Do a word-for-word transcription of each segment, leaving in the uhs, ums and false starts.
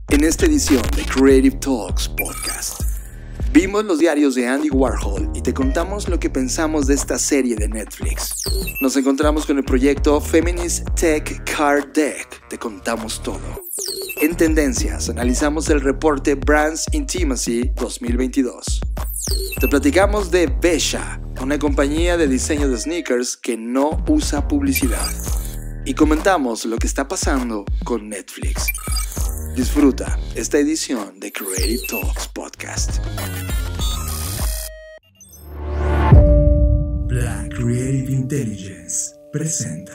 En esta edición de Creative Talks Podcast, vimos los diarios de Andy Warhol y te contamos lo que pensamos de esta serie de Netflix. Nos encontramos con el proyecto Feminist Tech Card Deck, te contamos todo. En Tendencias, analizamos el reporte Brands Intimacy dos mil veintidós. Te platicamos de Vesha, una compañía de diseño de sneakers que no usa publicidad. Y comentamos lo que está pasando con Netflix. Disfruta esta edición de Creative Talks Podcast. Black Creative Intelligence presenta.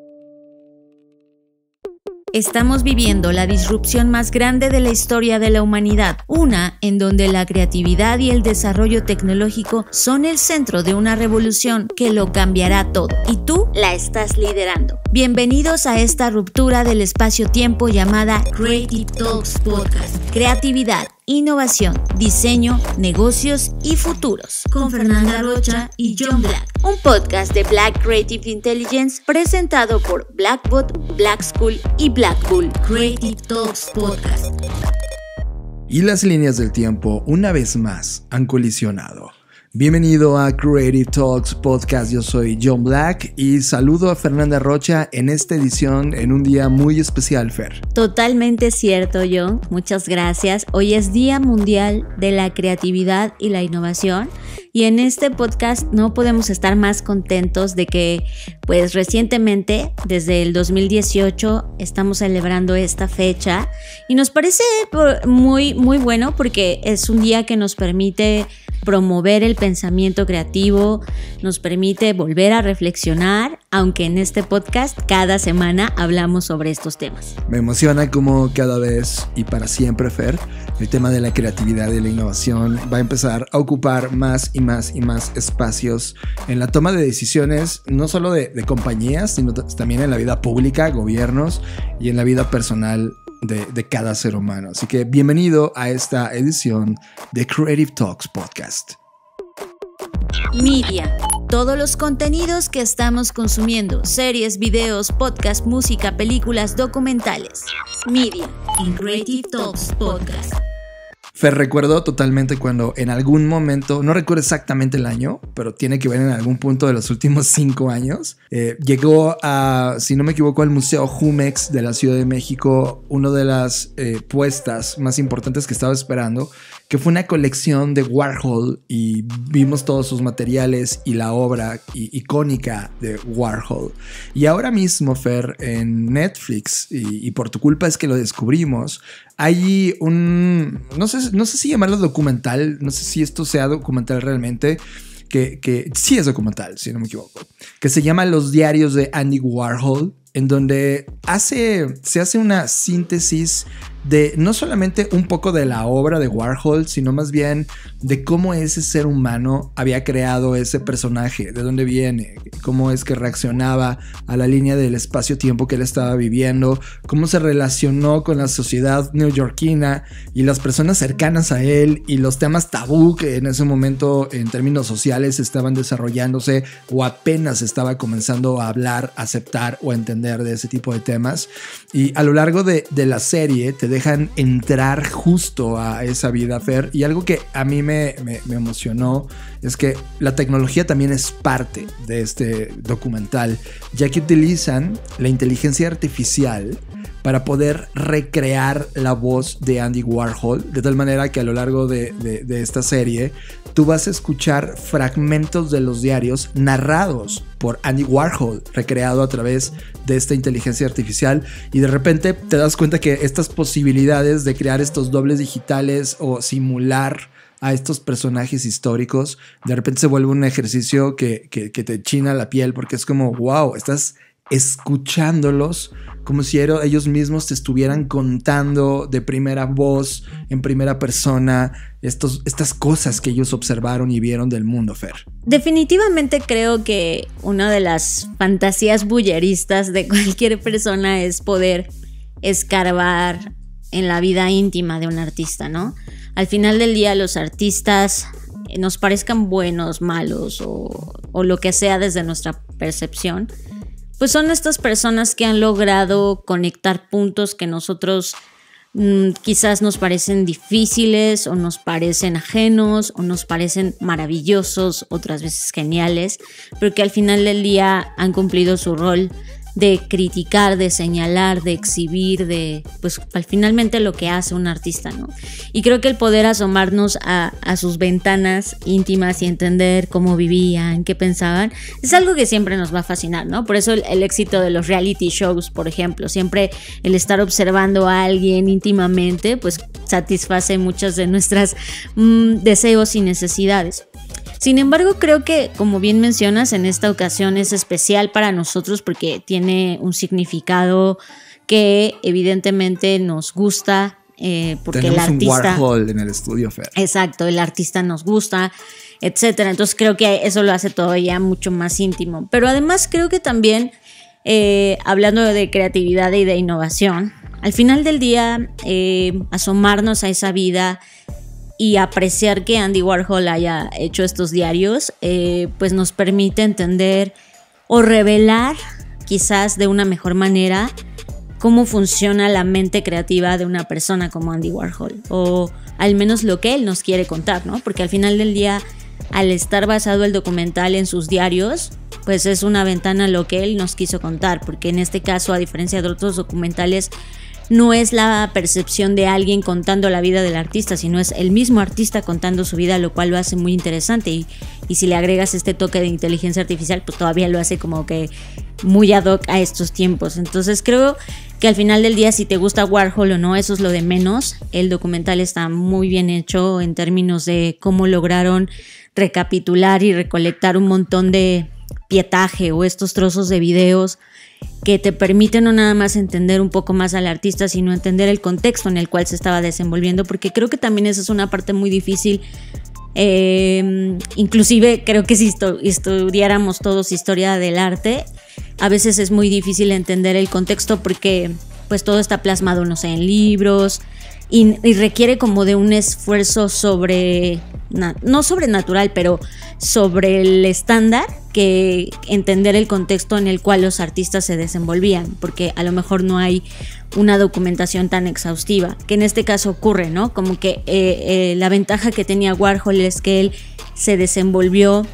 Estamos viviendo la disrupción más grande de la historia de la humanidad, una en donde la creatividad y el desarrollo tecnológico son el centro de una revolución que lo cambiará todo, y tú la estás liderando. Bienvenidos a esta ruptura del espacio-tiempo llamada Creative Talks Podcast. Creatividad, innovación, diseño, negocios y futuros. Con Fernanda Rocha y John Black. Un podcast de Black Creative Intelligence presentado por Blackbot, Black School y Black Bull. Creative Talks Podcast. Y las líneas del tiempo, una vez más, han colisionado. Bienvenido a Creative Talks Podcast, yo soy John Black y saludo a Fernanda Rocha en esta edición en un día muy especial, Fer. Totalmente cierto, John, muchas gracias. Hoy es Día Mundial de la Creatividad y la Innovación y en este podcast no podemos estar más contentos de que pues recientemente, desde el dos mil dieciocho, estamos celebrando esta fecha y nos parece muy, muy bueno porque es un día que nos permite promover el pensamiento creativo, nos permite volver a reflexionar, aunque en este podcast cada semana hablamos sobre estos temas. Me emociona como cada vez y para siempre, Fer, el tema de la creatividad y la innovación va a empezar a ocupar más y más y más espacios en la toma de decisiones, no solo de, de compañías, sino también en la vida pública, gobiernos y en la vida personal De, de cada ser humano. Así que bienvenido a esta edición de Creative Talks Podcast. Media. Todos los contenidos que estamos consumiendo, series, videos, podcasts, música, películas, documentales. Media en Creative Talks Podcast. Fer, recuerdo totalmente cuando en algún momento, no recuerdo exactamente el año, pero tiene que ver en algún punto de los últimos cinco años, eh, llegó a, si no me equivoco, al Museo Jumex de la Ciudad de México, una de las eh, puestas más importantes que estaba esperando, que fue una colección de Warhol y vimos todos sus materiales y la obra y, icónica de Warhol. Y ahora mismo, Fer, en Netflix, y, y por tu culpa es que lo descubrimos, hay un, no sé, no sé si llamarlo documental, no sé si esto sea documental realmente, que, que sí es documental, si no me equivoco, que se llama Los diarios de Andy Warhol, en donde hace, se hace una síntesis de no solamente un poco de la obra de Warhol, sino más bien de cómo ese ser humano había creado ese personaje, de dónde viene, cómo es que reaccionaba a la línea del espacio-tiempo que él estaba viviendo, cómo se relacionó con la sociedad neoyorquina y las personas cercanas a él y los temas tabú que en ese momento en términos sociales estaban desarrollándose o apenas estaba comenzando a hablar, aceptar o entender de ese tipo de temas. Y a lo largo de, de la serie te dejan entrar justo a esa vida, Fer, y algo que a mí me, me, me emocionó es que la tecnología también es parte de este documental, ya que utilizan la inteligencia artificial para poder recrear la voz de Andy Warhol, de tal manera que a lo largo de, de, de esta serie tú vas a escuchar fragmentos de los diarios narrados por Andy Warhol, recreado a través de esta inteligencia artificial, y de repente te das cuenta que estas posibilidades de crear estos dobles digitales o simular a estos personajes históricos, de repente se vuelve un ejercicio que, que, que te china la piel, porque es como, wow, estás escuchándolos como si ellos mismos te estuvieran contando de primera voz, en primera persona, estos, estas cosas que ellos observaron y vieron del mundo, Fer. Definitivamente creo que una de las fantasías bulleristas de cualquier persona es poder escarbar en la vida íntima de un artista, ¿no? Al final del día, los artistas, nos parezcan buenos, malos o, o lo que sea desde nuestra percepción, pues son estas personas que han logrado conectar puntos que nosotros mmm, quizás nos parecen difíciles o nos parecen ajenos o nos parecen maravillosos, otras veces geniales, pero que al final del día han cumplido su rol de criticar, de señalar, de exhibir, de pues al finalmente lo que hace un artista, ¿no? Y creo que el poder asomarnos a, a sus ventanas íntimas y entender cómo vivían, qué pensaban, es algo que siempre nos va a fascinar, ¿no? Por eso el, el éxito de los reality shows, por ejemplo, siempre el estar observando a alguien íntimamente, pues satisface muchos de nuestros mmm, deseos y necesidades. Sin embargo, creo que, como bien mencionas, en esta ocasión es especial para nosotros porque tiene un significado que evidentemente nos gusta, eh, porque tenemos el artista... un Warhol en el estudio, Fer. Exacto, el artista nos gusta, etcétera. Entonces creo que eso lo hace todavía mucho más íntimo. Pero además creo que también, eh, hablando de creatividad y de innovación, al final del día, eh, asomarnos a esa vida y apreciar que Andy Warhol haya hecho estos diarios, eh, pues nos permite entender o revelar quizás de una mejor manera cómo funciona la mente creativa de una persona como Andy Warhol, o al menos lo que él nos quiere contar, ¿no? Porque al final del día, al estar basado el documental en sus diarios, pues es una ventana a lo que él nos quiso contar, porque en este caso, a diferencia de otros documentales, no es la percepción de alguien contando la vida del artista, sino es el mismo artista contando su vida, lo cual lo hace muy interesante. Y, y si le agregas este toque de inteligencia artificial, pues todavía lo hace como que muy ad hoc a estos tiempos. Entonces creo que al final del día, si te gusta Warhol o no, eso es lo de menos. El documental está muy bien hecho en términos de cómo lograron recapitular y recolectar un montón de pietaje o estos trozos de videos que te permiten no nada más entender un poco más al artista, sino entender el contexto en el cual se estaba desenvolviendo, porque creo que también esa es una parte muy difícil. Eh, inclusive creo que si estu- estudiáramos todos historia del arte, a veces es muy difícil entender el contexto porque pues todo está plasmado, no sé, en libros y, y requiere como de un esfuerzo sobre, na, no sobrenatural, pero sobre el estándar, que entender el contexto en el cual los artistas se desenvolvían, porque a lo mejor no hay una documentación tan exhaustiva, que en este caso ocurre, ¿no? Como que eh, eh, la ventaja que tenía Warhol es que él se desenvolvió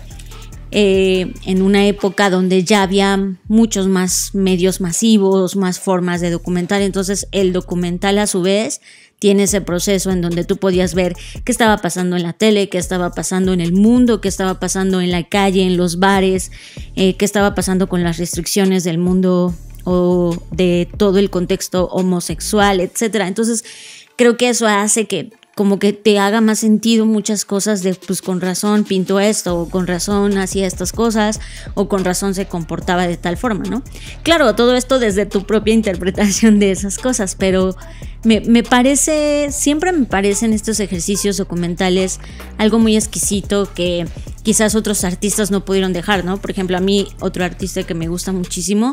eh, en una época donde ya había muchos más medios masivos, más formas de documentar. Entonces el documental a su vez tiene ese proceso en donde tú podías ver qué estaba pasando en la tele, qué estaba pasando en el mundo, qué estaba pasando en la calle, en los bares, eh, qué estaba pasando con las restricciones del mundo o de todo el contexto homosexual, etcétera. Entonces creo que eso hace que como que te haga más sentido muchas cosas de pues con razón pintó esto, o con razón hacía estas cosas, o con razón se comportaba de tal forma, ¿no? Claro, todo esto desde tu propia interpretación de esas cosas, pero me, me parece, siempre me parecen estos ejercicios documentales algo muy exquisito que quizás otros artistas no pudieron dejar, ¿no? Por ejemplo, a mí otro artista que me gusta muchísimo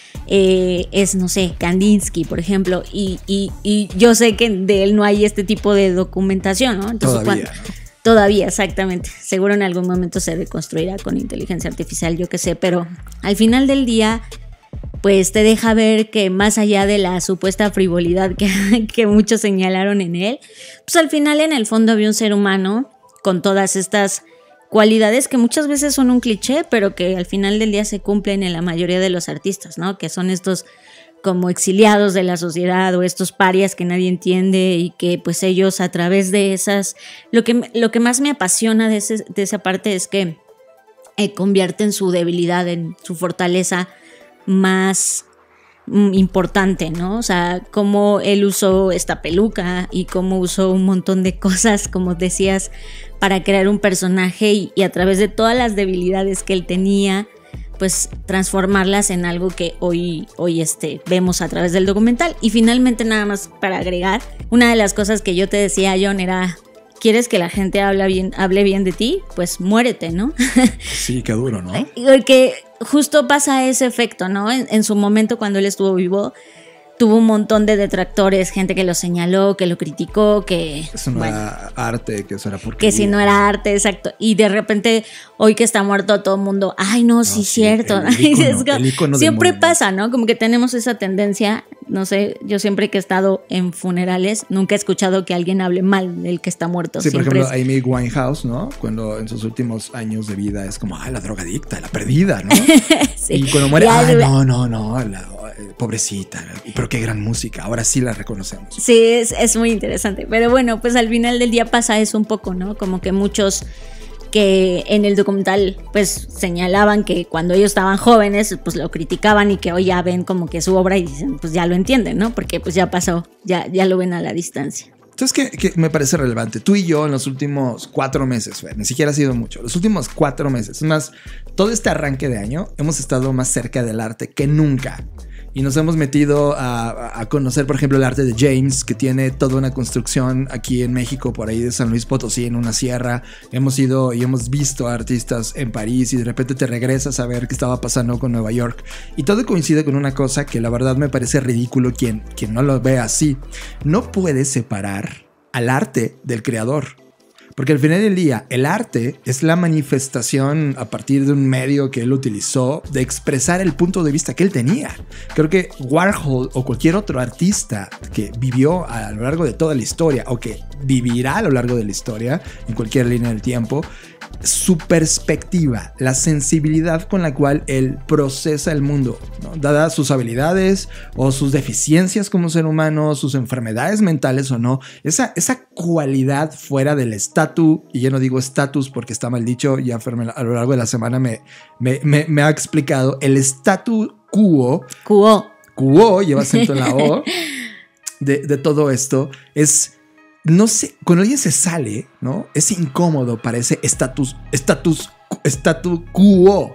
Eh, es, no sé, Kandinsky, por ejemplo, y, y, y yo sé que de él no hay este tipo de documentación, ¿no? Entonces, todavía, cuando, ¿no? Todavía, exactamente. Seguro en algún momento se reconstruirá con inteligencia artificial, yo qué sé, pero al final del día, pues te deja ver que más allá de la supuesta frivolidad que, que muchos señalaron en él, pues al final en el fondo había un ser humano con todas estas cualidades que muchas veces son un cliché, pero que al final del día se cumplen en la mayoría de los artistas, ¿no? Que son estos como exiliados de la sociedad o estos parias que nadie entiende y que pues ellos a través de esas... Lo que, lo que más me apasiona de, ese, de esa parte es que eh, convierten su debilidad en su fortaleza más importante, ¿no? O sea, cómo él usó esta peluca y cómo usó un montón de cosas, como decías, para crear un personaje y, y a través de todas las debilidades que él tenía, pues transformarlas en algo que hoy, hoy este, vemos a través del documental. Y finalmente, nada más para agregar, una de las cosas que yo te decía, John, era: ¿quieres que la gente hable bien, hable bien de ti? Pues muérete, ¿no? Sí, qué duro, ¿no? Porque justo pasa ese efecto, ¿no? En, en su momento, cuando él estuvo vivo, tuvo un montón de detractores, gente que lo señaló, que lo criticó, que... Eso no bueno, era arte, que eso era porquería. que si no era arte, exacto. Y de repente, hoy que está muerto, todo el mundo, ay, no, sí, no, sí cierto. El ícono, el ícono Siempre de pasa, ¿no? Como que tenemos esa tendencia no sé, yo siempre que he estado en funerales, nunca he escuchado que alguien hable mal del que está muerto. Sí, por siempre ejemplo, es... Amy Winehouse, ¿no? Cuando en sus últimos años de vida es como, ah, la drogadicta, la perdida, ¿no? Sí. Y cuando muere, Ya, ah, de... no, no, no, la eh, pobrecita, pero qué gran música, ahora sí la reconocemos. Sí, es, es muy interesante. Pero bueno, pues al final del día pasa eso un poco, ¿no? Como que muchos que en el documental pues señalaban que cuando ellos estaban jóvenes pues lo criticaban y que hoy ya ven como que su obra y dicen pues ya lo entienden, ¿no? Porque pues ya pasó, ya, ya lo ven a la distancia. Entonces, ¿qué, qué me parece relevante? Tú y yo en los últimos cuatro meses, Fer, ni siquiera ha sido mucho, los últimos cuatro meses, es más, todo este arranque de año hemos estado más cerca del arte que nunca. Y nos hemos metido a, a conocer, por ejemplo, el arte de James, que tiene toda una construcción aquí en México, por ahí de San Luis Potosí, en una sierra. Hemos ido y hemos visto a artistas en París y de repente te regresas a ver qué estaba pasando con Nueva York. Y todo coincide con una cosa que la verdad me parece ridículo quien, quien no lo ve así. No puedes separar al arte del creador. Porque al final del día, el arte es la manifestación a partir de un medio que él utilizó de expresar el punto de vista que él tenía. Creo que Warhol o cualquier otro artista que vivió a lo largo de toda la historia o que vivirá a lo largo de la historia en cualquier línea del tiempo, su perspectiva, la sensibilidad con la cual él procesa el mundo, ¿no? Dadas sus habilidades o sus deficiencias como ser humano, sus enfermedades mentales o no, esa, esa cualidad fuera del estatus, y ya no digo estatus porque está mal dicho, ya a lo largo de la semana me, me, me, me ha explicado, el statu quo, quo, quo, lleva acento en la O, de, de todo esto es... No sé, cuando alguien se sale, ¿no? Es incómodo para ese estatus, estatus, estatus quo.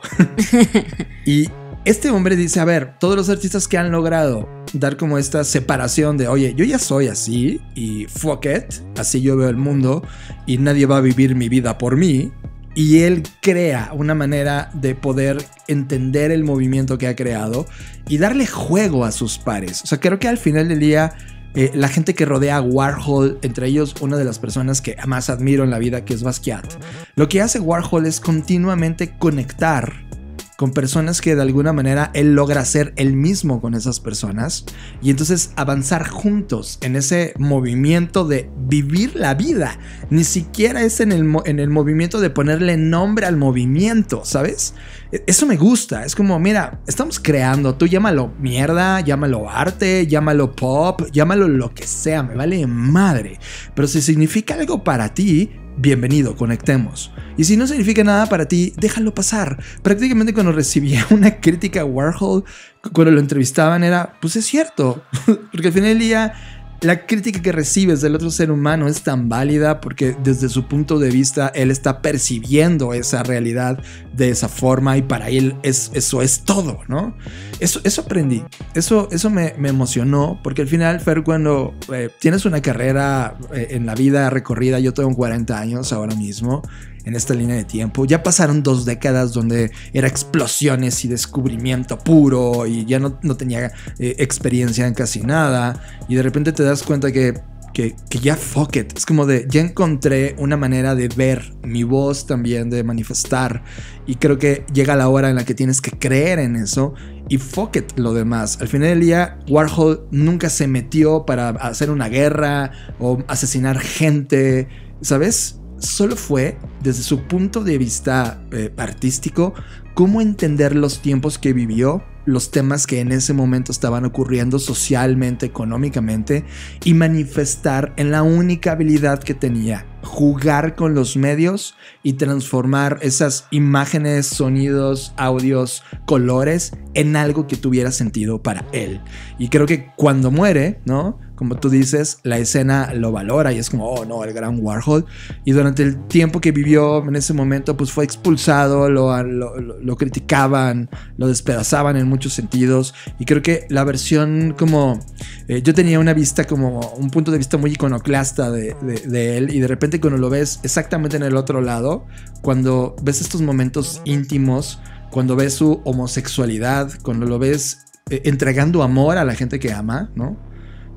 Y este hombre dice, a ver, todos los artistas que han logrado dar como esta separación de, oye, yo ya soy así y fuck it, así yo veo el mundo y nadie va a vivir mi vida por mí. Y él crea una manera de poder entender el movimiento que ha creado y darle juego a sus pares. O sea, creo que al final del día... Eh, la gente que rodea a Warhol, entre ellos una de las personas que más admiro en la vida, que es Basquiat, lo que hace Warhol es continuamente conectar con personas que de alguna manera él logra ser él mismo con esas personas y entonces avanzar juntos en ese movimiento de vivir la vida. Ni siquiera es en el, en el movimiento de ponerle nombre al movimiento, ¿sabes? Eso me gusta, es como, mira, estamos creando, tú llámalo mierda, llámalo arte, llámalo pop, llámalo lo que sea, me vale madre, pero si significa algo para ti, bienvenido, conectemos. Y si no significa nada para ti, déjalo pasar. Prácticamente cuando recibía una crítica a Warhol, cuando lo entrevistaban era, pues es cierto, porque al final del día la crítica que recibes del otro ser humano es tan válida porque desde su punto de vista él está percibiendo esa realidad de esa forma y para él es, eso es todo, ¿no? Eso, eso aprendí, eso, eso me, me emocionó porque al final, Fer, cuando eh, tienes una carrera eh, en la vida recorrida, yo tengo cuarenta años ahora mismo, en esta línea de tiempo, ya pasaron dos décadas donde era explosiones y descubrimiento puro y ya no, no tenía eh, experiencia en casi nada y de repente te das cuenta que, que, que ya fuck it, es como de ya encontré una manera de ver mi voz también, de manifestar y creo que llega la hora en la que tienes que creer en eso y fuck it lo demás. Al final del día Warhol nunca se metió para hacer una guerra o asesinar gente, ¿sabes? Solo fue, desde su punto de vista eh, artístico, cómo entender los tiempos que vivió, los temas que en ese momento estaban ocurriendo socialmente, económicamente, y manifestar en la única habilidad que tenía, jugar con los medios y transformar esas imágenes, sonidos, audios, colores en algo que tuviera sentido para él. Y creo que cuando muere, ¿no? Como tú dices, la escena lo valora y es como, oh no, el gran Warhol. Y durante el tiempo que vivió en ese momento, pues fue expulsado, lo, lo, lo criticaban, lo despedazaban en muchos sentidos. Y creo que la versión como... Eh, yo tenía una vista como un punto de vista muy iconoclasta de, de, de él. Y de repente cuando lo ves exactamente en el otro lado, cuando ves estos momentos íntimos, cuando ves su homosexualidad, cuando lo ves eh, entregando amor a la gente que ama, ¿no?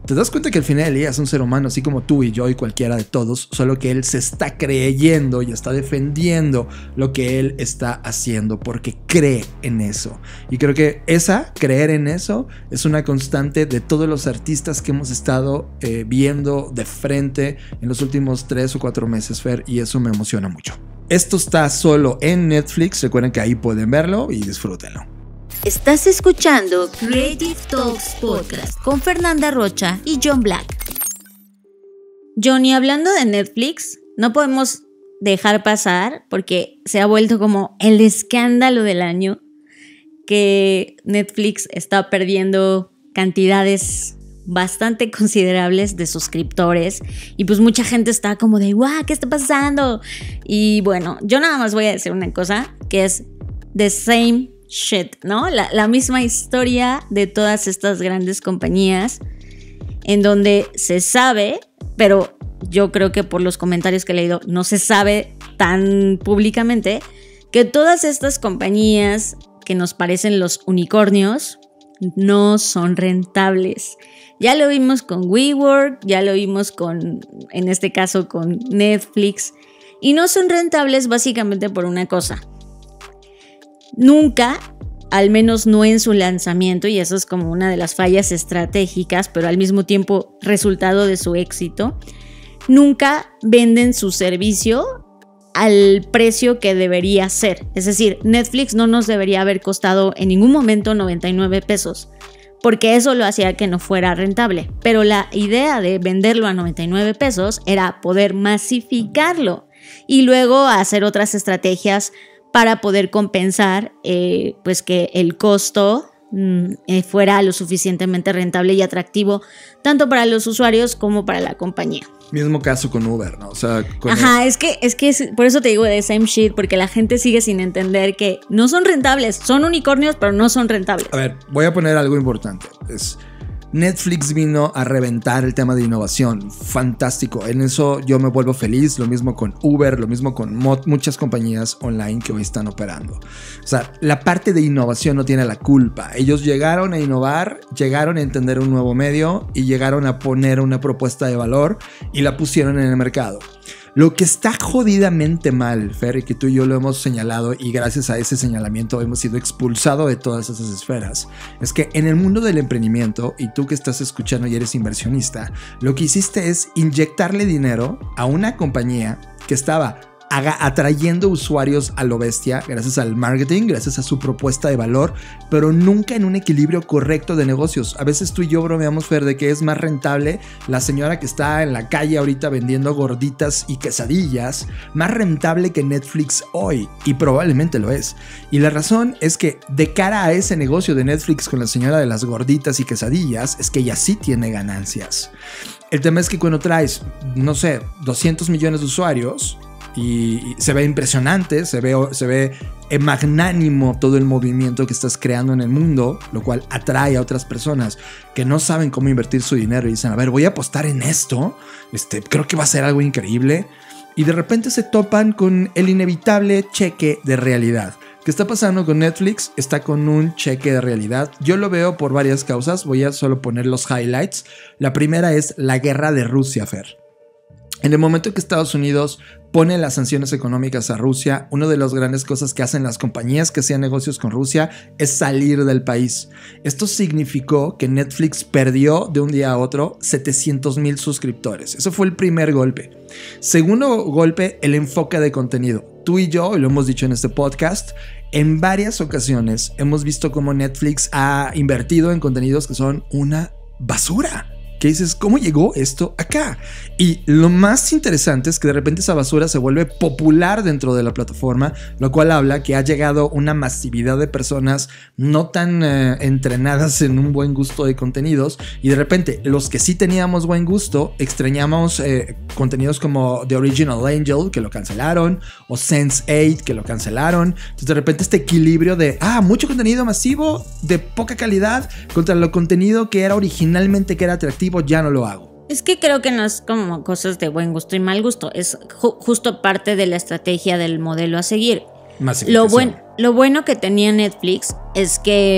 Te das cuenta que al final del día es un ser humano, así como tú y yo y cualquiera de todos, solo que él se está creyendo y está defendiendo lo que él está haciendo porque cree en eso. Y creo que esa, creer en eso, es una constante de todos los artistas que hemos estado eh, viendo de frente en los últimos tres o cuatro meses, Fer, y eso me emociona mucho. Esto está solo en Netflix, recuerden que ahí pueden verlo y disfrútenlo. Estás escuchando Creative Talks Podcast con Fernanda Rocha y John Black. Johnny, hablando de Netflix, no podemos dejar pasar, porque se ha vuelto como el escándalo del año, que Netflix está perdiendo cantidades bastante considerables de suscriptores y pues mucha gente está como de ¡guau! ¿Qué está pasando? Y bueno, yo nada más voy a decir una cosa, que es the same shit, ¿no? La, la misma historia de todas estas grandes compañías en donde se sabe, pero yo creo que por los comentarios que he leído no se sabe tan públicamente, que todas estas compañías que nos parecen los unicornios no son rentables. Ya lo vimos con WeWork, ya lo vimos con, en este caso, con Netflix, y no son rentables básicamente por una cosa. Nunca, al menos no en su lanzamiento, y eso es como una de las fallas estratégicas, pero al mismo tiempo resultado de su éxito, nunca venden su servicio al precio que debería ser. Es decir, Netflix no nos debería haber costado en ningún momento noventa y nueve pesos, porque eso lo hacía que no fuera rentable. Pero la idea de venderlo a noventa y nueve pesos era poder masificarlo y luego hacer otras estrategias para poder compensar eh, pues que el costo mm, eh, fuera lo suficientemente rentable y atractivo tanto para los usuarios como para la compañía. Mismo caso con Uber, ¿no? O sea, con Ajá, el... es que, es que es, por eso te digo de same shit, porque la gente sigue sin entender que no son rentables, son unicornios, pero no son rentables. A ver, voy a poner algo importante. Es... Netflix vino a reventar el tema de innovación. Fantástico. En eso yo me vuelvo feliz. Lo mismo con Uber, lo mismo con mo- muchas compañías online que hoy están operando. O sea, la parte de innovación no tiene la culpa. Ellos llegaron a innovar, llegaron a entender un nuevo medio y llegaron a poner una propuesta de valor y la pusieron en el mercado. Lo que está jodidamente mal, Fer, y que tú y yo lo hemos señalado y gracias a ese señalamiento hemos sido expulsados de todas esas esferas, es que en el mundo del emprendimiento, y tú que estás escuchando y eres inversionista, lo que hiciste es inyectarle dinero a una compañía que estaba atrayendo usuarios a lo bestia gracias al marketing, gracias a su propuesta de valor, pero nunca en un equilibrio correcto de negocios. A veces tú y yo bromeamos, Fer, de que es más rentable la señora que está en la calle ahorita vendiendo gorditas y quesadillas, más rentable que Netflix hoy, y probablemente lo es. Y la razón es que de cara a ese negocio de Netflix con la señora de las gorditas y quesadillas, es que ella sí tiene ganancias. El tema es que cuando traes, no sé, doscientos millones de usuarios, y se ve impresionante, se ve, se ve magnánimo todo el movimiento que estás creando en el mundo, lo cual atrae a otras personas que no saben cómo invertir su dinero y dicen, a ver, voy a apostar en esto, este, creo que va a ser algo increíble, y de repente se topan con el inevitable cheque de realidad. ¿Qué está pasando con Netflix? Está con un cheque de realidad. Yo lo veo por varias causas, voy a solo poner los highlights. La primera es la guerra de Rusia, Fer. En el momento que Estados Unidos pone las sanciones económicas a Rusia, una de las grandes cosas que hacen las compañías que hacían negocios con Rusia es salir del país. Esto significó que Netflix perdió de un día a otro setecientos mil suscriptores. Eso fue el primer golpe. Segundo golpe, el enfoque de contenido. Tú y yo, y lo hemos dicho en este podcast, en varias ocasiones hemos visto cómo Netflix ha invertido en contenidos que son una basura. Que dices, ¿cómo llegó esto acá? Y lo más interesante es que de repente esa basura se vuelve popular dentro de la plataforma, lo cual habla que ha llegado una masividad de personas no tan eh, entrenadas en un buen gusto de contenidos, y de repente los que sí teníamos buen gusto extrañamos eh, contenidos como The Original Angel, que lo cancelaron, o sense eight, que lo cancelaron. Entonces de repente este equilibrio de ah, mucho contenido masivo de poca calidad contra lo contenido que era originalmente que era atractivo, ya no lo hago. Es que creo que no es como cosas de buen gusto y mal gusto, es ju- justo parte de la estrategia del modelo a seguir. Lo, buen, lo bueno que tenía Netflix es que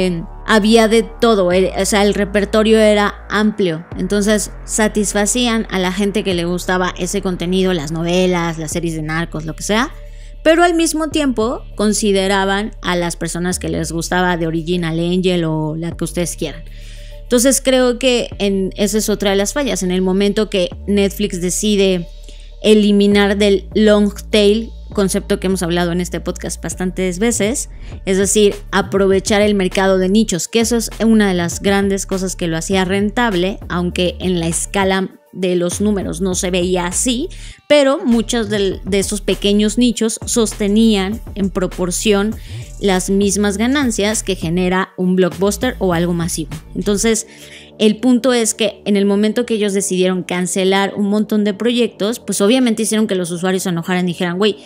había de todo, o sea, el repertorio era amplio, entonces satisfacían a la gente que le gustaba ese contenido, las novelas, las series de narcos, lo que sea, pero al mismo tiempo consideraban a las personas que les gustaba The Original Angel o la que ustedes quieran. Entonces creo que en, esa es otra de las fallas, en el momento que Netflix decide eliminar del long tail, concepto que hemos hablado en este podcast bastantes veces, es decir, aprovechar el mercado de nichos, que eso es una de las grandes cosas que lo hacía rentable, aunque en la escala de los números no se veía así, pero muchos de, de esos pequeños nichos sostenían en proporción las mismas ganancias que genera un blockbuster o algo masivo. Entonces, el punto es que en el momento que ellos decidieron cancelar un montón de proyectos, pues obviamente hicieron que los usuarios se enojaran y dijeran, güey,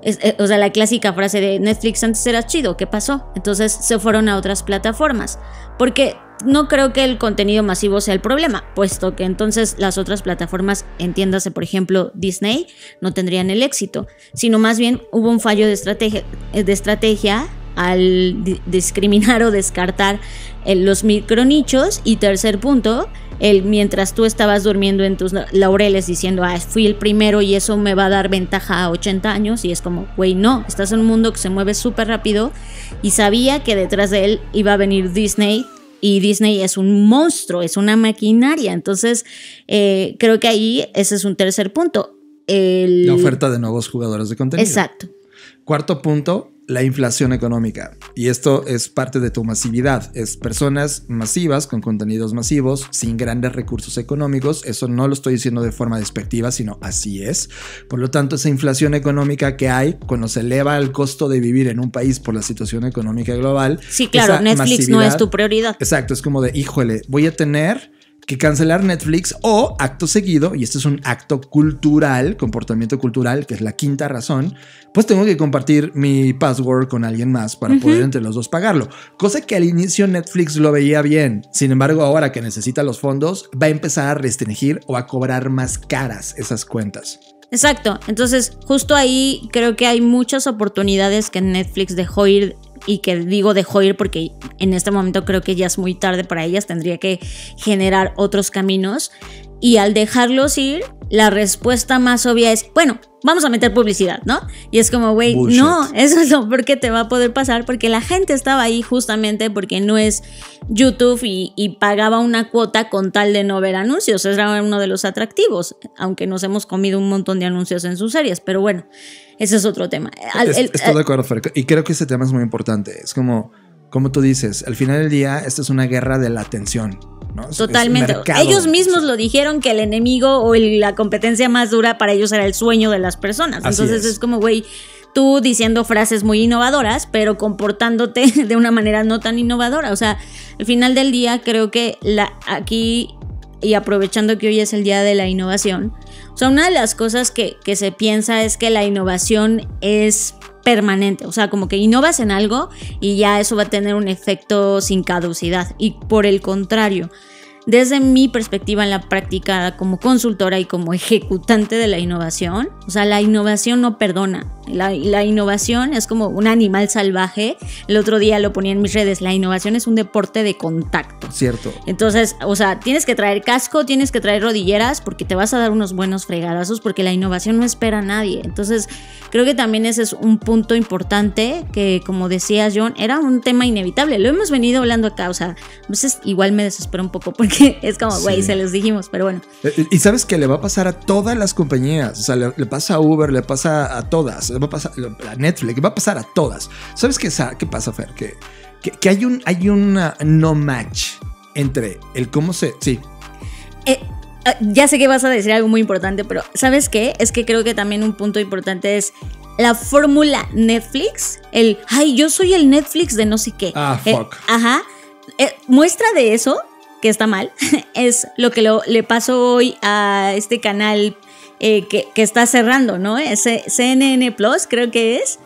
o sea, la clásica frase de Netflix antes era chido, ¿qué pasó? Entonces se fueron a otras plataformas, porque no creo que el contenido masivo sea el problema, puesto que entonces las otras plataformas, entiéndase por ejemplo Disney, no tendrían el éxito, sino más bien hubo un fallo de estrategia, de estrategia al di- discriminar o descartar eh, los micronichos. Y tercer punto, el mientras tú estabas durmiendo en tus laureles diciendo, ah, fui el primero y eso me va a dar ventaja a ochenta años, y es como, güey, no, estás en un mundo que se mueve súper rápido y sabía que detrás de él iba a venir Disney, y Disney es un monstruo, es una maquinaria. Entonces eh, creo que ahí ese es un tercer punto, el... la oferta de nuevos jugadores de contenido. Exacto. Cuarto punto, la inflación económica. Y esto es parte de tu masividad. Es personas masivas con contenidos masivos, sin grandes recursos económicos. Eso no lo estoy diciendo de forma despectiva, sino así es. Por lo tanto, esa inflación económica que hay, cuando se eleva el costo de vivir en un país por la situación económica global. Sí, claro, Netflix no es tu prioridad. Exacto, es como de, híjole, voy a tener que cancelar Netflix, o acto seguido, y este es un acto cultural, comportamiento cultural, que es la quinta razón, pues tengo que compartir mi password con alguien más para uh-huh. poder entre los dos pagarlo. Cosa que al inicio Netflix lo veía bien. Sin embargo, ahora que necesita los fondos, va a empezar a restringir o a cobrar más caras esas cuentas. Exacto. Entonces, justo ahí creo que hay muchas oportunidades que Netflix dejó ir. Y que digo dejó ir porque en este momento creo que ya es muy tarde para ellas, tendría que generar otros caminos. Y al dejarlos ir, la respuesta más obvia es, bueno, vamos a meter publicidad, ¿no? Y es como, güey, no, eso es lo porque te va a poder pasar, porque la gente estaba ahí justamente porque no es YouTube y, y pagaba una cuota con tal de no ver anuncios. Era uno de los atractivos, aunque nos hemos comido un montón de anuncios en sus series, pero bueno, ese es otro tema. Al, es, el, estoy de acuerdo, Fer, y creo que ese tema es muy importante. Es como, como tú dices, al final del día, esta es una guerra de la atención, ¿no? Totalmente. Ellos mismos lo dijeron, que el enemigo o el, la competencia más dura para ellos era el sueño de las personas. Así Entonces es, es como, güey, tú diciendo frases muy innovadoras, pero comportándote de una manera no tan innovadora. O sea, al final del día creo que la, aquí, y aprovechando que hoy es el día de la innovación, o sea, una de las cosas que, que se piensa es que la innovación es permanente, o sea, como que innovas en algo y ya eso va a tener un efecto sin caducidad, y por el contrario, desde mi perspectiva en la práctica como consultora y como ejecutante de la innovación, o sea, la innovación no perdona. La, la innovación es como un animal salvaje. El otro día lo ponía en mis redes, la innovación es un deporte de contacto. Cierto. Entonces, o sea, tienes que traer casco, tienes que traer rodilleras porque te vas a dar unos buenos fregadazos, porque la innovación no espera a nadie. Entonces, creo que también ese es un punto importante que, como decías, John, era un tema inevitable. Lo hemos venido hablando acá, o sea, a veces igual me desespero un poco porque es como, güey, sí. se los dijimos, pero bueno. Y sabes que le va a pasar a todas las compañías, o sea, le, le pasa a Uber, le pasa a todas, le va a pasar a Netflix, le va a pasar a todas. ¿Sabes qué, qué pasa, Fer? Que, que, que hay un hay una no match entre el cómo se... Sí. Eh, ya sé que vas a decir algo muy importante, pero ¿sabes qué? Es que creo que también un punto importante es la fórmula Netflix, el, ay, yo soy el Netflix de no sé qué. Ah, fuck. Eh, ajá. Eh, muestra de eso, que está mal, es lo que lo, le pasó hoy a este canal eh, que, que está cerrando, ¿no? Ese C N N Plus, creo que es,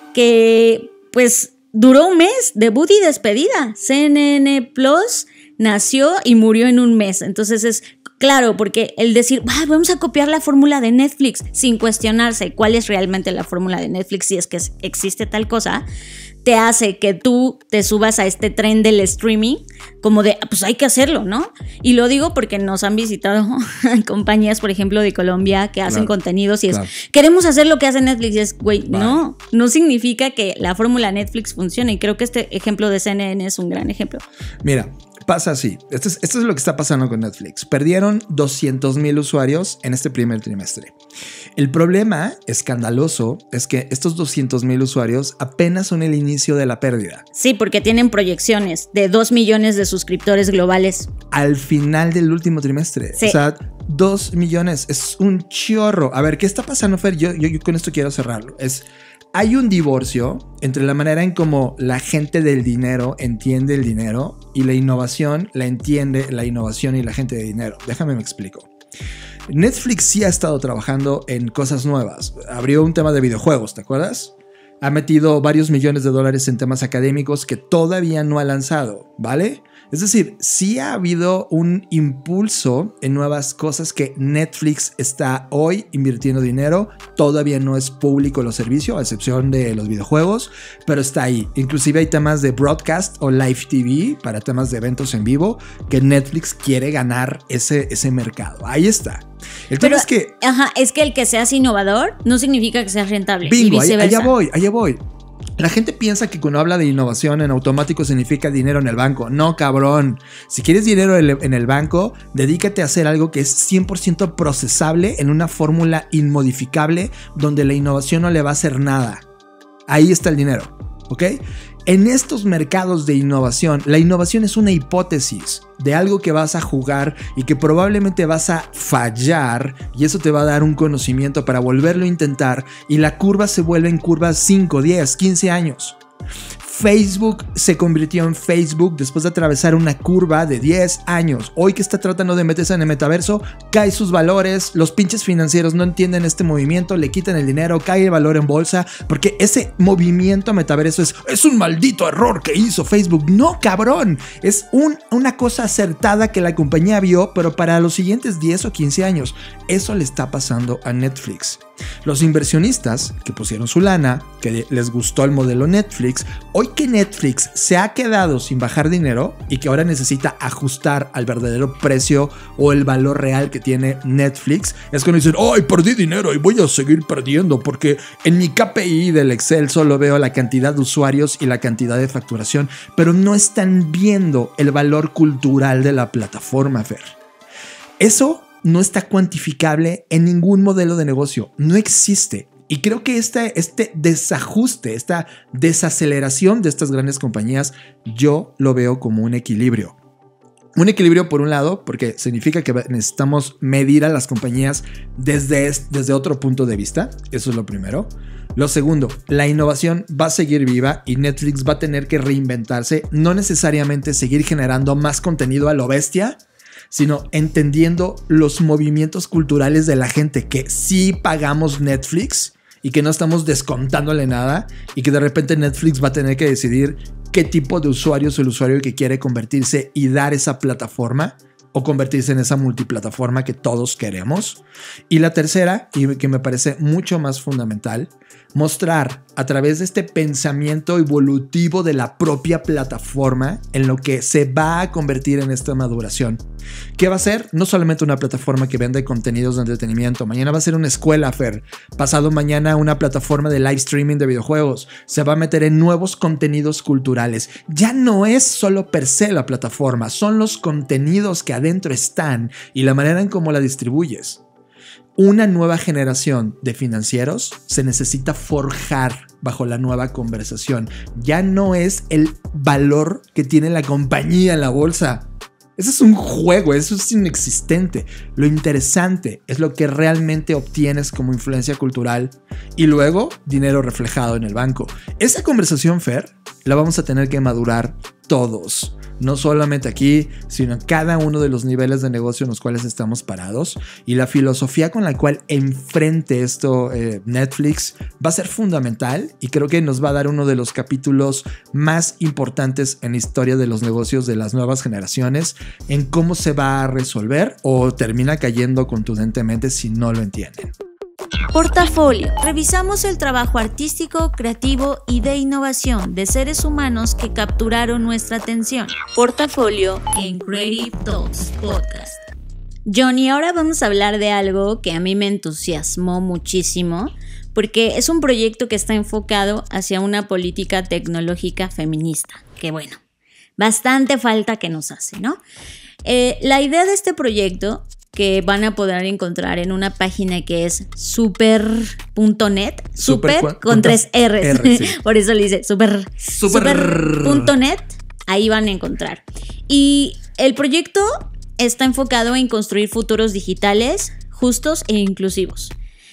que pues duró un mes, debut y despedida. C N N Plus nació y murió en un mes. Entonces es claro, porque el decir, ah, vamos a copiar la fórmula de Netflix sin cuestionarse cuál es realmente la fórmula de Netflix, si es que existe tal cosa, te hace que tú te subas a este tren del streaming, como de, pues hay que hacerlo, ¿no? Y lo digo porque nos han visitado compañías, por ejemplo, de Colombia que hacen claro, contenidos y es, claro. queremos hacer lo que hace Netflix. Y es, güey, vale. no, no significa que la fórmula Netflix funcione. Y creo que este ejemplo de C N N es un gran ejemplo. Mira, pasa así. Esto es, esto es lo que está pasando con Netflix. Perdieron doscientos mil usuarios en este primer trimestre. El problema escandaloso es que estos doscientos mil usuarios apenas son el inicio de la pérdida. Sí, porque tienen proyecciones de dos millones de suscriptores globales. Al final del último trimestre. Sí. O sea, dos millones. Es un chorro. A ver, ¿qué está pasando, Fer? Yo, yo, yo con esto quiero cerrarlo. Es... Hay un divorcio entre la manera en cómo la gente del dinero entiende el dinero y la innovación la entiende la innovación y la gente de dinero. Déjame me explico. Netflix sí ha estado trabajando en cosas nuevas. Abrió un tema de videojuegos, ¿te acuerdas? Ha metido varios millones de dólares en temas académicos que todavía no ha lanzado, ¿vale? Es decir, sí ha habido un impulso en nuevas cosas que Netflix está hoy invirtiendo dinero. Todavía no es público los servicios, a excepción de los videojuegos, pero está ahí. Inclusive hay temas de broadcast o live T V para temas de eventos en vivo que Netflix quiere ganar ese, ese mercado. Ahí está. El tema pero, es que... Ajá, es que el que seas innovador no significa que seas rentable. Bingo, y viceversa. allá voy, allá voy. La gente piensa que cuando habla de innovación en automático significa dinero en el banco. No, cabrón. Si quieres dinero en el banco, dedícate a hacer algo que es cien por ciento procesable en una fórmula inmodificable donde la innovación no le va a hacer nada. Ahí está el dinero, ¿ok? En estos mercados de innovación, la innovación es una hipótesis de algo que vas a jugar y que probablemente vas a fallar, y eso te va a dar un conocimiento para volverlo a intentar, y la curva se vuelve en curvas cinco, diez, quince años. Facebook se convirtió en Facebook después de atravesar una curva de diez años. Hoy que está tratando de meterse en el metaverso, cae sus valores, los pinches financieros no entienden este movimiento, le quitan el dinero, cae el valor en bolsa, porque ese movimiento metaverso es, es un maldito error que hizo Facebook. No, cabrón, es un, una cosa acertada que la compañía vio, pero para los siguientes diez o quince años. Eso le está pasando a Netflix. Los inversionistas que pusieron su lana, que les gustó el modelo Netflix, hoy que Netflix se ha quedado sin bajar dinero y que ahora necesita ajustar al verdadero precio o el valor real que tiene Netflix, es cuando dicen, ¡ay, perdí dinero y voy a seguir perdiendo porque en mi K P I del Excel solo veo la cantidad de usuarios y la cantidad de facturación, pero no están viendo el valor cultural de la plataforma, Fer? Eso no está cuantificable en ningún modelo de negocio. No existe. Y creo que este, este desajuste, esta desaceleración de estas grandes compañías, yo lo veo como un equilibrio. Un equilibrio por un lado, porque significa que necesitamos medir a las compañías desde, desde otro punto de vista. Eso es lo primero. Lo segundo, la innovación va a seguir viva y Netflix va a tener que reinventarse. No necesariamente seguir generando más contenido a lo bestia, sino entendiendo los movimientos culturales de la gente que sí pagamos Netflix y que no estamos descontándole nada, y que de repente Netflix va a tener que decidir qué tipo de usuario es el usuario que quiere convertirse y dar esa plataforma o convertirse en esa multiplataforma que todos queremos. Y la tercera, y que me parece mucho más fundamental, mostrar a través de este pensamiento evolutivo de la propia plataforma en lo que se va a convertir en esta maduración. ¿Qué va a ser? No solamente una plataforma que vende contenidos de entretenimiento. Mañana va a ser una escuela, Fer. Pasado mañana una plataforma de live streaming de videojuegos. Se va a meter en nuevos contenidos culturales. Ya no es solo per se la plataforma, son los contenidos que adentro están y la manera en cómo la distribuyes. Una nueva generación de financieros se necesita forjar bajo la nueva conversación. Ya no es el valor que tiene la compañía en la bolsa. Eso es un juego, eso es inexistente. Lo interesante es lo que realmente obtienes como influencia cultural y luego dinero reflejado en el banco. Esa conversación, Fer, la vamos a tener que madurar todos. No solamente aquí, sino en cada uno de los niveles de negocio en los cuales estamos parados. Y la filosofía con la cual enfrente esto eh, Netflix va a ser fundamental, y creo que nos va a dar uno de los capítulos más importantes en la historia de los negocios de las nuevas generaciones, en cómo se va a resolver o termina cayendo contundentemente si no lo entienden. Portafolio. Revisamos el trabajo artístico, creativo y de innovación de seres humanos que capturaron nuestra atención. Portafolio en Creative Talks Podcast. Johnny, ahora vamos a hablar de algo que a mí me entusiasmó muchísimo, porque es un proyecto que está enfocado hacia una política tecnológica feminista, que bueno, bastante falta que nos hace, ¿no? Eh, la idea de este proyecto, que van a poder encontrar en una página que es super punto net, super, super con tres R's, R, sí. Por eso le dice super, super punto net, ahí van a encontrar. Y el proyecto está enfocado en construir futuros digitales justos e inclusivos.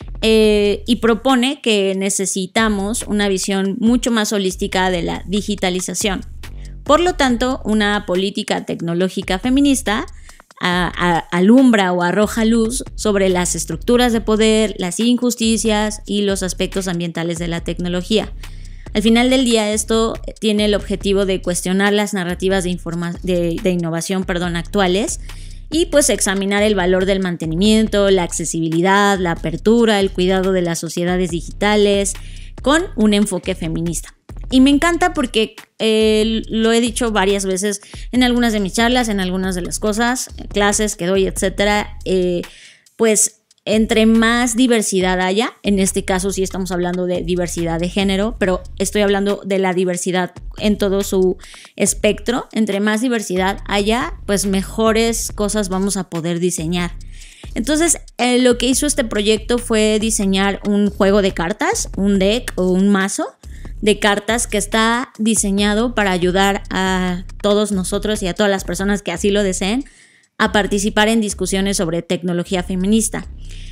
Eh, y propone que necesitamos una visión mucho más holística de la digitalización. Por lo tanto, una política tecnológica feminista A, a, alumbra o arroja luz sobre las estructuras de poder, las injusticias y los aspectos ambientales de la tecnología. Al final del día, esto tiene el objetivo de cuestionar las narrativas de, informa- de, de innovación perdón, actuales y pues examinar el valor del mantenimiento, la accesibilidad, la apertura, el cuidado de las sociedades digitales con un enfoque feminista. Y me encanta porque eh, lo he dicho varias veces en algunas de mis charlas, en algunas de las cosas, clases que doy, etcétera. Eh, pues entre más diversidad haya, en este caso sí estamos hablando de diversidad de género, pero estoy hablando de la diversidad en todo su espectro. Entre más diversidad haya, pues mejores cosas vamos a poder diseñar. Entonces, eh, lo que hizo este proyecto fue diseñar un juego de cartas, un deck o un mazo de cartas que está diseñado para ayudar a todos nosotros y a todas las personas que así lo deseen a participar en discusiones sobre tecnología feminista.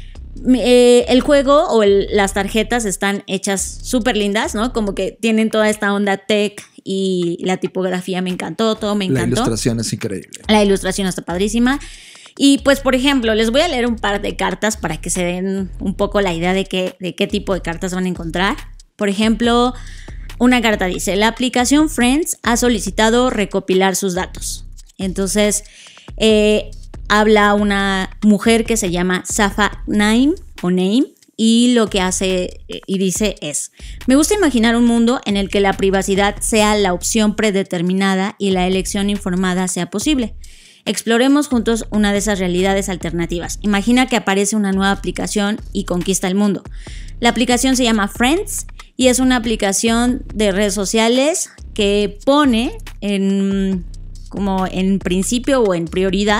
Eh, el juego o el, las tarjetas están hechas súper lindas, ¿no? Como que tienen toda esta onda tech y la tipografía me encantó, todo me encantó. La ilustración es increíble. La ilustración está padrísima. Y pues, por ejemplo, les voy a leer un par de cartas para que se den un poco la idea de qué, de qué tipo de cartas van a encontrar. Por ejemplo, una carta dice: la aplicación Friends ha solicitado recopilar sus datos. Entonces, eh, habla una mujer que se llama Safa Naim o Naim y lo que hace y dice es: me gusta imaginar un mundo en el que la privacidad sea la opción predeterminada y la elección informada sea posible. Exploremos juntos una de esas realidades alternativas. Imagina que aparece una nueva aplicación y conquista el mundo. La aplicación se llama Friends y es una aplicación de redes sociales que pone en, como en principio o en prioridad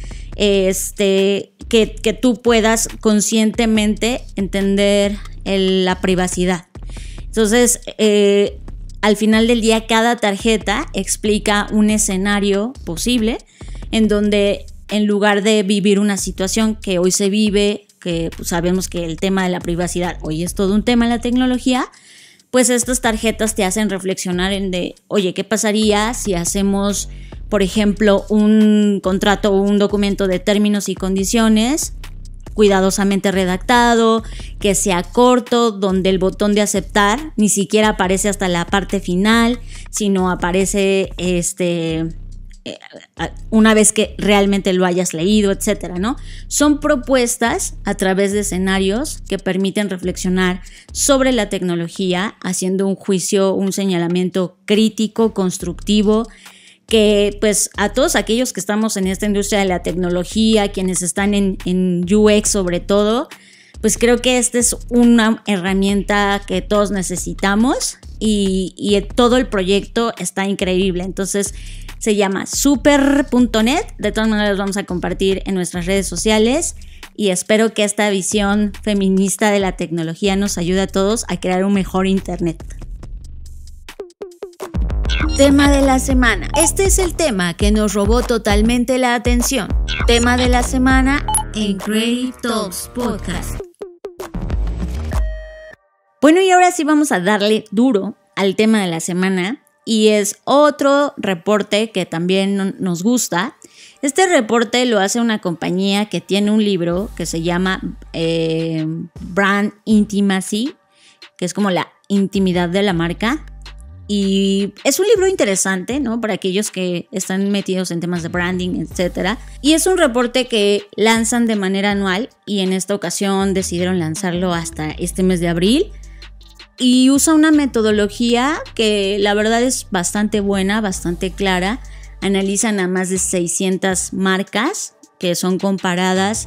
este, que, que tú puedas conscientemente entender el, la privacidad. Entonces, eh, al final del día, cada tarjeta explica un escenario posible en donde, en lugar de vivir una situación que hoy se vive, que pues, sabemos que el tema de la privacidad hoy es todo un tema en la tecnología, pues estas tarjetas te hacen reflexionar en de, oye, ¿qué pasaría si hacemos, por ejemplo, un contrato o un documento de términos y condiciones cuidadosamente redactado, que sea corto, donde el botón de aceptar ni siquiera aparece hasta la parte final, sino aparece este... una vez que realmente lo hayas leído, etcétera, ¿no? Son propuestas a través de escenarios que permiten reflexionar sobre la tecnología, haciendo un juicio, un señalamiento crítico, constructivo, que pues a todos aquellos que estamos en esta industria de la tecnología, quienes están en, en U X sobre todo, pues creo que esta es una herramienta que todos necesitamos y, y todo el proyecto está increíble. Entonces se llama super punto net, de todas maneras los vamos a compartir en nuestras redes sociales y espero que esta visión feminista de la tecnología nos ayude a todos a crear un mejor internet. Tema de la semana. Este es el tema que nos robó totalmente la atención. Tema de la semana en Creative Talks Podcast. Bueno, y ahora sí vamos a darle duro al tema de la semana y es otro reporte que también nos gusta. Este reporte lo hace una compañía que tiene un libro que se llama eh, Brand Intimacy, que es como la intimidad de la marca. y es un libro interesante, ¿no? Para aquellos que están metidos en temas de branding, etcétera. Y es un reporte que lanzan de manera anual y en esta ocasión decidieron lanzarlo hasta este mes de abril. Y usa una metodología que la verdad es bastante buena, bastante clara. Analizan a más de seiscientas marcas que son comparadas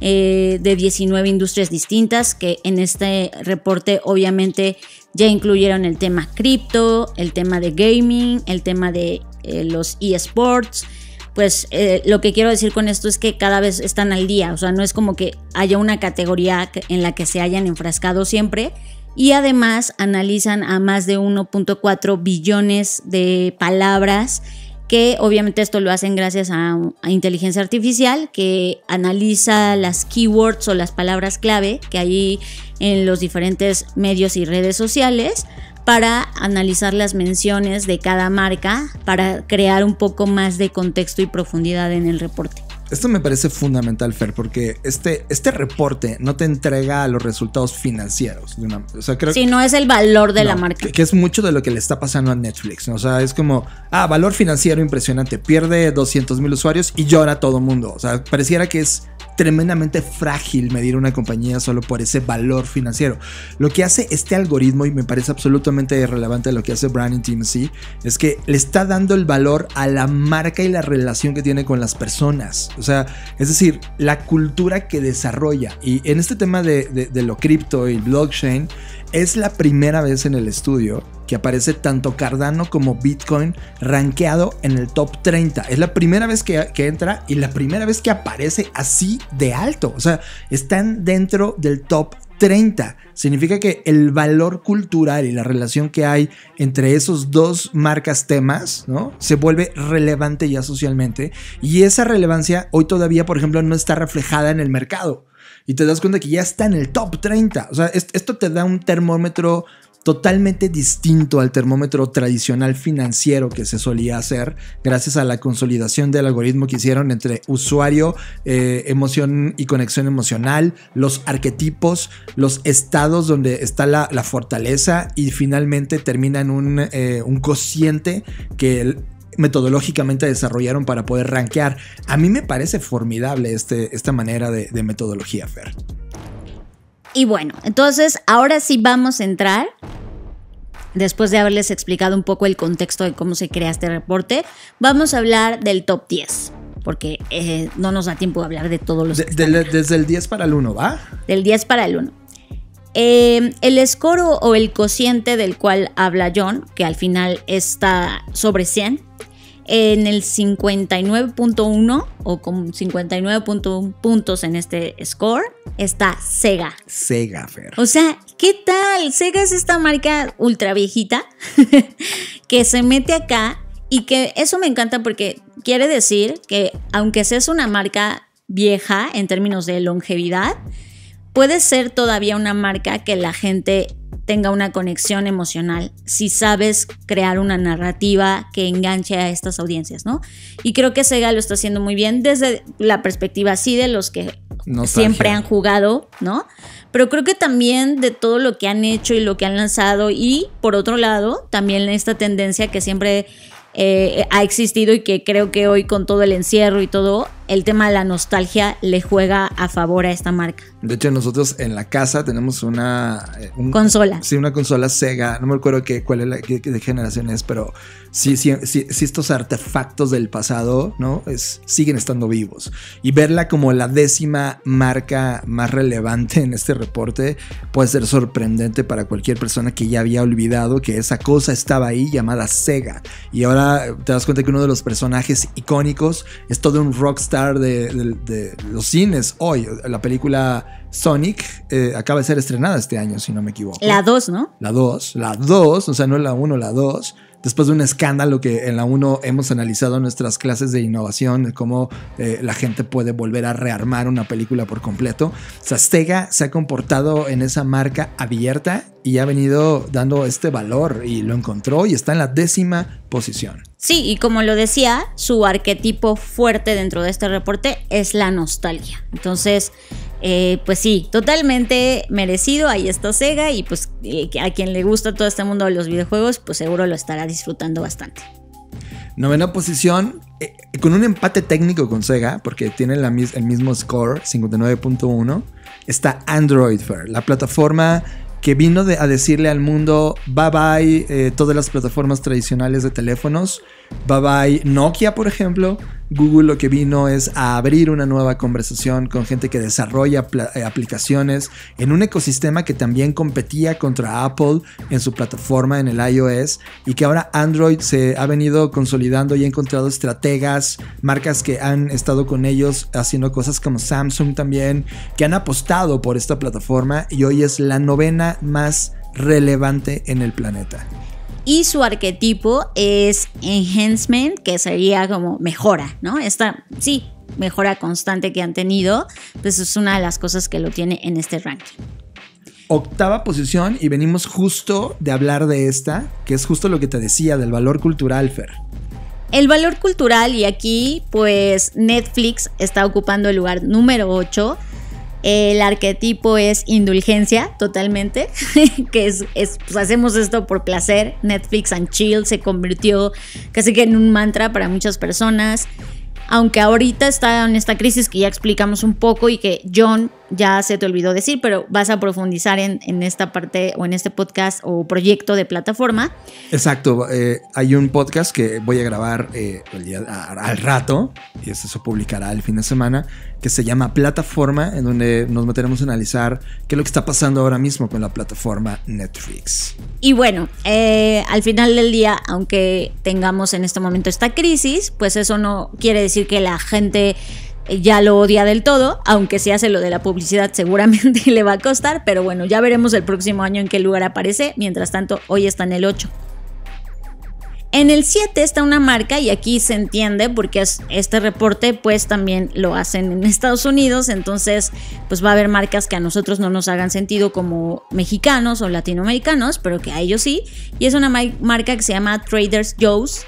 eh, de diecinueve industrias distintas, que en este reporte obviamente ya incluyeron el tema cripto, el tema de gaming, el tema de eh, los eSports. Pues eh, lo que quiero decir con esto es que cada vez están al día, o sea, no es como que haya una categoría en la que se hayan enfrascado siempre. Y además analizan a más de uno punto cuatro billones de palabras, que obviamente esto lo hacen gracias a, a inteligencia artificial, que analiza las keywords o las palabras clave que hay en los diferentes medios y redes sociales para analizar las menciones de cada marca, para crear un poco más de contexto y profundidad en el reporte. Esto me parece fundamental, Fer, porque este, este reporte no te entrega los resultados financieros. De una, o sea, creo sí, no es el valor de no, la marca. Que, que es mucho de lo que le está pasando a Netflix, ¿no? O sea, es como, ah, valor financiero impresionante, pierde doscientos mil usuarios y llora todo el mundo. O sea, pareciera que es tremendamente frágil medir una compañía solo por ese valor financiero. Lo que hace este algoritmo, y me parece absolutamente relevante lo que hace Brand Intimacy, es que le está dando el valor a la marca y la relación que tiene con las personas. O sea, es decir, la cultura que desarrolla. Y en este tema de, de, de lo cripto y blockchain, es la primera vez en el estudio que aparece tanto Cardano como Bitcoin rankeado en el top treinta. Es la primera vez que, que entra y la primera vez que aparece así de alto. O sea, están dentro del top treinta. Significa que el valor cultural y la relación que hay entre esos dos marcas temas, ¿no?, se vuelve relevante ya socialmente. Y esa relevancia hoy todavía, por ejemplo, no está reflejada en el mercado. Y te das cuenta que ya está en el top treinta. O sea, esto te da un termómetro totalmente distinto al termómetro tradicional financiero que se solía hacer gracias a la consolidación del algoritmo que hicieron entre usuario, eh, emoción y conexión emocional, los arquetipos, los estados donde está la, la fortaleza y finalmente termina en un, eh, un cociente que el, metodológicamente desarrollaron para poder rankear. A mí me parece formidable este, esta manera de, de metodología, Fer. Y bueno, entonces ahora sí vamos a entrar, después de haberles explicado un poco el contexto de cómo se crea este reporte, vamos a hablar del top diez, porque eh, no nos da tiempo de hablar de todos los... De, de, desde el diez para el uno, ¿va? Del diez para el uno. Eh, el score o, o el cociente del cual habla John, que al final está sobre cien, en el cincuenta y nueve punto uno o con cincuenta y nueve punto uno puntos en este score está Sega. Sega, Fer. O sea, ¿qué tal? Sega es esta marca ultra viejita que se mete acá y que eso me encanta porque quiere decir que aunque seas una marca vieja en términos de longevidad, puede ser todavía una marca que la gente tenga una conexión emocional si sabes crear una narrativa que enganche a estas audiencias, ¿no? Y creo que Sega lo está haciendo muy bien desde la perspectiva así de los que nostalgia, siempre han jugado, ¿no? Pero creo que también de todo lo que han hecho y lo que han lanzado y por otro lado también esta tendencia que siempre eh, ha existido y que creo que hoy con todo el encierro y todo, el tema de la nostalgia le juega a favor a esta marca. De hecho, nosotros en la casa tenemos una... Un, consola. Sí, una consola Sega. No me acuerdo qué, cuál es la, qué, qué generación es, pero sí, sí, sí, sí estos artefactos del pasado, ¿no? Es, siguen estando vivos. Y verla como la décima marca más relevante en este reporte puede ser sorprendente para cualquier persona que ya había olvidado que esa cosa estaba ahí llamada Sega. Y ahora te das cuenta que uno de los personajes icónicos es todo un rockstar De, de, de los cines hoy. La película Sonic eh, acaba de ser estrenada este año, si no me equivoco. La dos, ¿no? La dos, la dos, o sea, no la uno, la dos. Después de un escándalo que en la uno hemos analizado en nuestras clases de innovación, de cómo eh, la gente puede volver a rearmar una película por completo. O sea, Sega se ha comportado en esa marca abierta y ha venido dando este valor y lo encontró y está en la décima posición. Sí, y como lo decía, su arquetipo fuerte dentro de este reporte es la nostalgia. Entonces, Eh, pues sí, totalmente merecido. Ahí está Sega y pues eh, a quien le gusta todo este mundo de los videojuegos, pues seguro lo estará disfrutando bastante. Novena posición, eh, con un empate técnico con Sega, porque tiene la, el mismo score, cincuenta y nueve punto uno, está Android Fair, la plataforma que vino de, a decirle al mundo bye bye eh, todas las plataformas tradicionales de teléfonos, bye bye Nokia, por ejemplo. Google lo que vino es a abrir una nueva conversación con gente que desarrolla pl- eh, aplicaciones en un ecosistema que también competía contra Apple en su plataforma en el iOS, y que ahora Android se ha venido consolidando y ha encontrado estrategas, marcas que han estado con ellos haciendo cosas como Samsung también, que han apostado por esta plataforma y hoy es la novena más relevante en el planeta. Y su arquetipo es enhancement, que sería como mejora, ¿no? Esta, sí, mejora constante que han tenido, pues es una de las cosas que lo tiene en este ranking. Octava posición, y venimos justo de hablar de esta, que es justo lo que te decía del valor cultural, Fer. El valor cultural, y aquí pues Netflix está ocupando el lugar número ocho. El arquetipo es indulgencia, totalmente, que es, es pues hacemos esto por placer. Netflix and chill se convirtió casi que en un mantra para muchas personas. Aunque ahorita está en esta crisis que ya explicamos un poco y que John ya se te olvidó decir, pero vas a profundizar en, en esta parte o en este podcast o proyecto de plataforma. Exacto, eh, hay un podcast que voy a grabar eh, el día, a, al rato, y eso se publicará el fin de semana, que se llama Plataforma, en donde nos meteremos a analizar qué es lo que está pasando ahora mismo con la plataforma Netflix. Y bueno, eh, al final del día, aunque tengamos en este momento esta crisis, pues eso no quiere decir que la gente ya lo odia del todo, aunque si hace lo de la publicidad seguramente le va a costar, pero bueno, ya veremos el próximo año en qué lugar aparece. Mientras tanto, hoy está en el ocho. En el siete está una marca, y aquí se entiende porque es, este reporte pues también lo hacen en Estados Unidos, entonces pues va a haber marcas que a nosotros no nos hagan sentido como mexicanos o latinoamericanos, pero que a ellos sí, y es una ma- marca que se llama Trader Joe's,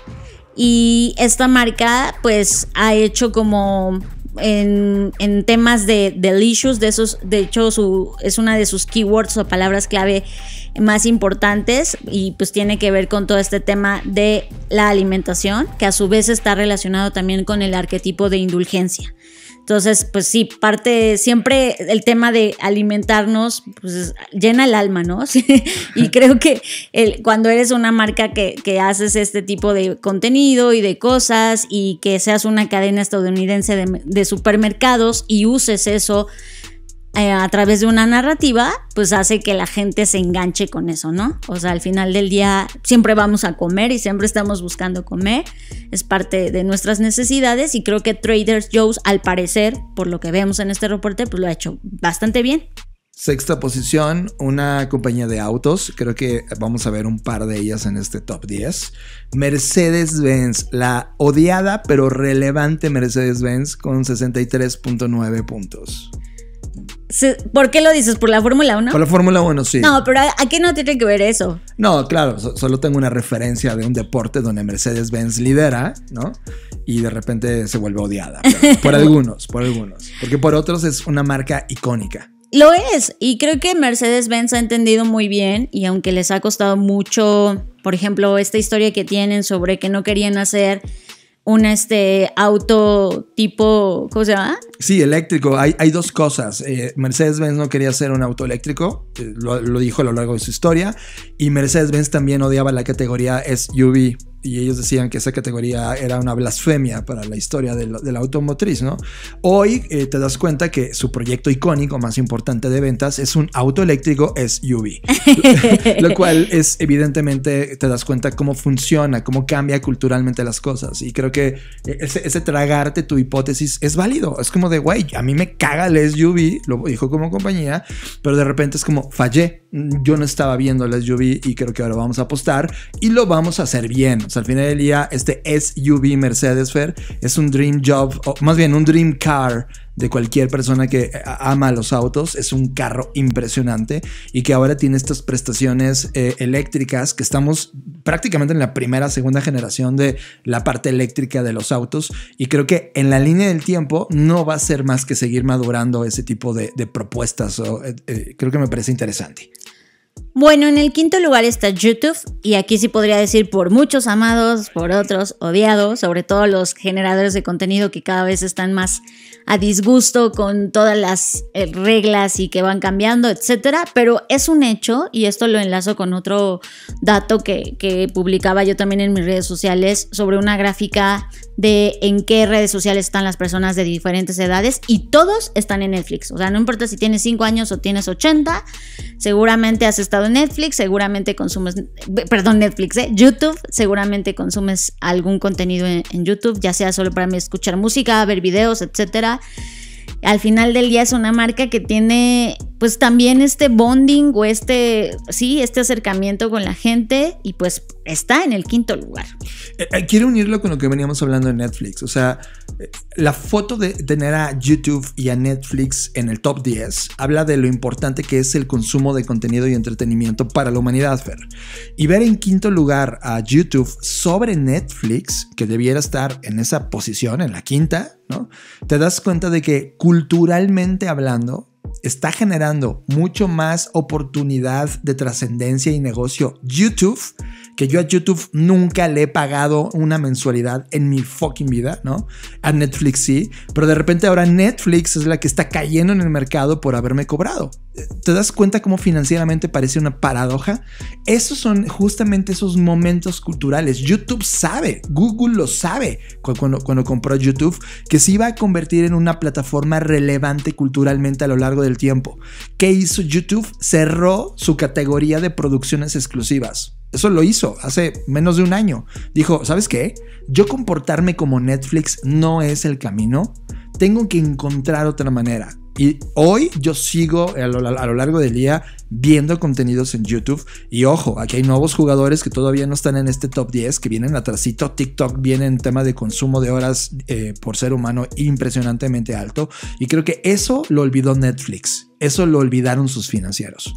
y esta marca pues ha hecho como en, en temas de delicious, de esos, de hecho su, es una de sus keywords o palabras clave más importantes, y pues tiene que ver con todo este tema de la alimentación, que a su vez está relacionado también con el arquetipo de indulgencia. Entonces, pues sí, parte siempre el tema de alimentarnos, pues llena el alma, ¿no? Y creo que el, cuando eres una marca que, que haces este tipo de contenido y de cosas, y que seas una cadena estadounidense de, de supermercados y uses eso eh, a través de una narrativa, pues hace que la gente se enganche con eso, ¿no? O sea, al final del día siempre vamos a comer y siempre estamos buscando comer, es parte de nuestras necesidades, y creo que Trader Joe's, al parecer, por lo que vemos en este reporte, pues lo ha hecho bastante bien. Sexta posición, una compañía de autos, creo que vamos a ver un par de ellas en este top diez. Mercedes-Benz, la odiada pero relevante Mercedes-Benz, con sesenta y tres punto nueve puntos. ¿Por qué lo dices? ¿Por la Fórmula uno? Por la Fórmula uno, sí. No, pero ¿a qué no tiene que ver eso? No, claro, so- solo tengo una referencia de un deporte donde Mercedes-Benz lidera, ¿no? Y de repente se vuelve odiada. Por algunos, por algunos. Porque por otros es una marca icónica. Lo es, y creo que Mercedes-Benz ha entendido muy bien, y aunque les ha costado mucho, por ejemplo, esta historia que tienen sobre que no querían hacer un este auto tipo, ¿cómo se llama? Sí, eléctrico. Hay, hay dos cosas. Eh, Mercedes-Benz no quería hacer un auto eléctrico, eh, lo, lo dijo a lo largo de su historia, y Mercedes-Benz también odiaba la categoría S U V. Y ellos decían que esa categoría era una blasfemia para la historia de, lo, de la automotriz, ¿no? Hoy eh, te das cuenta que su proyecto icónico más importante de ventas es un auto eléctrico S U V. Lo cual es, evidentemente, te das cuenta cómo funciona, cómo cambia culturalmente las cosas. Y creo que ese, ese tragarte tu hipótesis es válido. Es como de, güey, a mí me caga el S U V, lo dijo como compañía, pero de repente es como, fallé. Yo no estaba viendo el S U V y creo que ahora vamos a apostar y lo vamos a hacer bien. O sea, al final del día, este S U V Mercedes, Fer, es un dream job, o más bien un dream car de cualquier persona que ama los autos. Es un carro impresionante y que ahora tiene estas prestaciones eh, eléctricas, que estamos prácticamente en la primera, segunda generación de la parte eléctrica de los autos, y creo que en la línea del tiempo no va a ser más que seguir madurando ese tipo de, de propuestas. O, eh, eh, creo que me parece interesante. Bueno, en el quinto lugar está YouTube, y aquí sí podría decir por muchos amados, por otros odiados, sobre todo los generadores de contenido que cada vez están más a disgusto con todas las eh, reglas y que van cambiando, etcétera. Pero es un hecho, y esto lo enlazo con otro dato que, que publicaba yo también en mis redes sociales sobre una gráfica de en qué redes sociales están las personas de diferentes edades, y todos están en Netflix. O sea, no importa si tienes cinco años o tienes ochenta, seguramente has estado en Netflix, seguramente consumes, perdón, Netflix, ¿eh? YouTube, seguramente consumes algún contenido en, en YouTube, ya sea solo para escuchar música, ver videos, etcétera. Al final del día es una marca que tiene pues también este bonding o este, sí, este acercamiento con la gente, y pues está en el quinto lugar. Eh, quiero unirlo con lo que veníamos hablando de Netflix. O sea, la foto de tener a YouTube y a Netflix en el top diez habla de lo importante que es el consumo de contenido y entretenimiento para la humanidad, Fer. Y ver en quinto lugar a YouTube sobre Netflix, que debiera estar en esa posición, en la quinta, ¿no? Te das cuenta de que culturalmente hablando está generando mucho más oportunidad de trascendencia y negocio YouTube, que yo a YouTube nunca le he pagado una mensualidad en mi fucking vida, ¿no? A Netflix sí, pero de repente ahora Netflix es la que está cayendo en el mercado por haberme cobrado. ¿Te das cuenta cómo financieramente parece una paradoja? Esos son justamente esos momentos culturales. YouTube sabe, Google lo sabe cuando, cuando compró YouTube, que se iba a convertir en una plataforma relevante culturalmente a lo largo del tiempo. ¿Qué hizo YouTube? Cerró su categoría de producciones exclusivas. Eso lo hizo hace menos de un año. Dijo, ¿sabes qué? Yo comportarme como Netflix no es el camino. Tengo que encontrar otra manera. Y hoy yo sigo a lo, a lo largo del día viendo contenidos en YouTube. Y ojo, aquí hay nuevos jugadores que todavía no están en este top diez, que vienen atrasito. TikTok viene en tema de consumo de horas eh, por ser humano impresionantemente alto. Y creo que eso lo olvidó Netflix. Eso lo olvidaron sus financieros.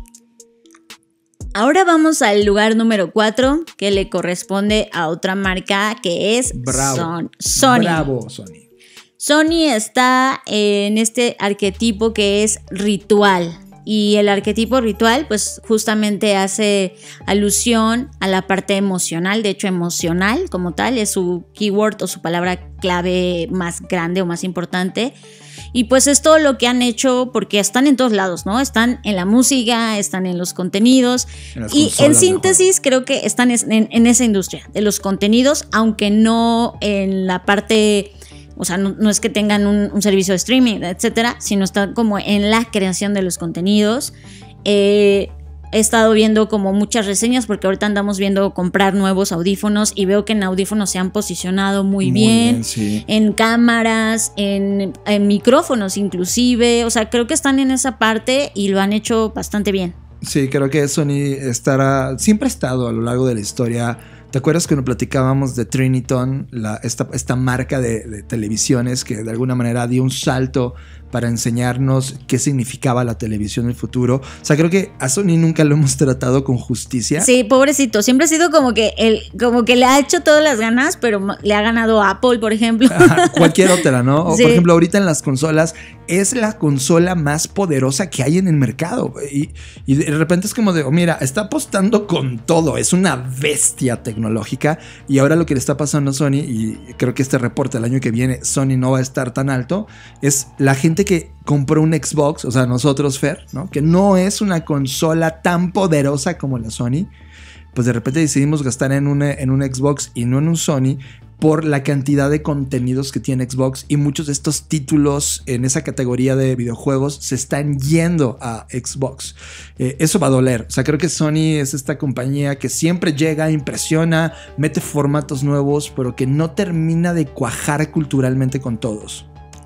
Ahora vamos al lugar número cuatro, que le corresponde a otra marca, que es Bravo. Son- Sony. Bravo, Sony. Sony está en este arquetipo que es ritual. Y el arquetipo ritual pues justamente hace alusión a la parte emocional. De hecho, emocional como tal es su keyword o su palabra clave más grande o más importante. Y pues es todo lo que han hecho, porque están en todos lados, ¿no? Están en la música, están en los contenidos. En las y consolas en síntesis creo que están en, en esa industria de los contenidos, aunque no en la parte... O sea, no, no es que tengan un, un servicio de streaming, etcétera, sino están como en la creación de los contenidos. Eh, he estado viendo como muchas reseñas, porque ahorita andamos viendo comprar nuevos audífonos, y veo que en audífonos se han posicionado muy, Muy bien, bien, sí. en cámaras, en, en micrófonos inclusive. O sea, creo que están en esa parte y lo han hecho bastante bien. Sí, creo que Sony estará, siempre ha estado a lo largo de la historia. ¿Te acuerdas cuando platicábamos de Triniton, la, esta, esta marca de, de televisiones que de alguna manera dio un salto para enseñarnos qué significaba la televisión en el futuro? O sea, creo que a Sony nunca lo hemos tratado con justicia. Sí, pobrecito. Siempre ha sido como que él, como que le ha hecho todas las ganas, pero le ha ganado Apple, por ejemplo. Ajá, cualquier otra, ¿no? O Sí. por ejemplo, ahorita en las consolas es la consola más poderosa que hay en el mercado. Y, y de repente es como de, oh, mira, está apostando con todo. Es una bestia tecnológica. Y ahora lo que le está pasando a Sony, y creo que este reporte el año que viene, Sony no va a estar tan alto, es la gente que compró un Xbox, o sea, nosotros, Fer, ¿no? Que no es una consola tan poderosa como la Sony. Pues de repente decidimos gastar en, una, en un Xbox y no en un Sony, por la cantidad de contenidos que tiene Xbox, y muchos de estos títulos en esa categoría de videojuegos se están yendo a Xbox. Eh, eso va a doler. O sea, creo que Sony es esta compañía que siempre llega, impresiona, mete formatos nuevos, pero que no termina de cuajar culturalmente con todos.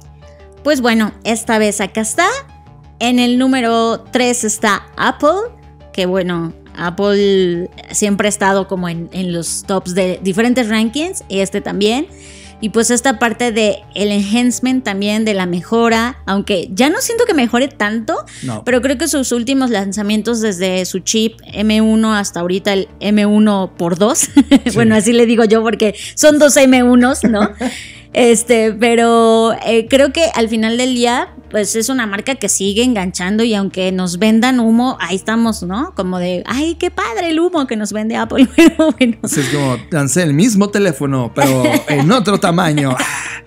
Pues bueno, esta vez acá está. En el número tres está Apple, que bueno, Apple siempre ha estado como en, en los tops de diferentes rankings, y este también. Y pues esta parte de el enhancement también, de la mejora, aunque ya no siento que mejore tanto, no. Pero creo que sus últimos lanzamientos desde su chip eme uno hasta ahorita el eme uno por dos, sí. Bueno, así le digo yo porque son dos eme unos, ¿no? Este, pero eh, creo que al final del día, pues es una marca que sigue enganchando, y aunque nos vendan humo, ahí estamos, ¿no? Como de, ay, qué padre el humo que nos vende Apple. Pero bueno. Sí, es como, lancé el mismo teléfono, pero en otro tamaño.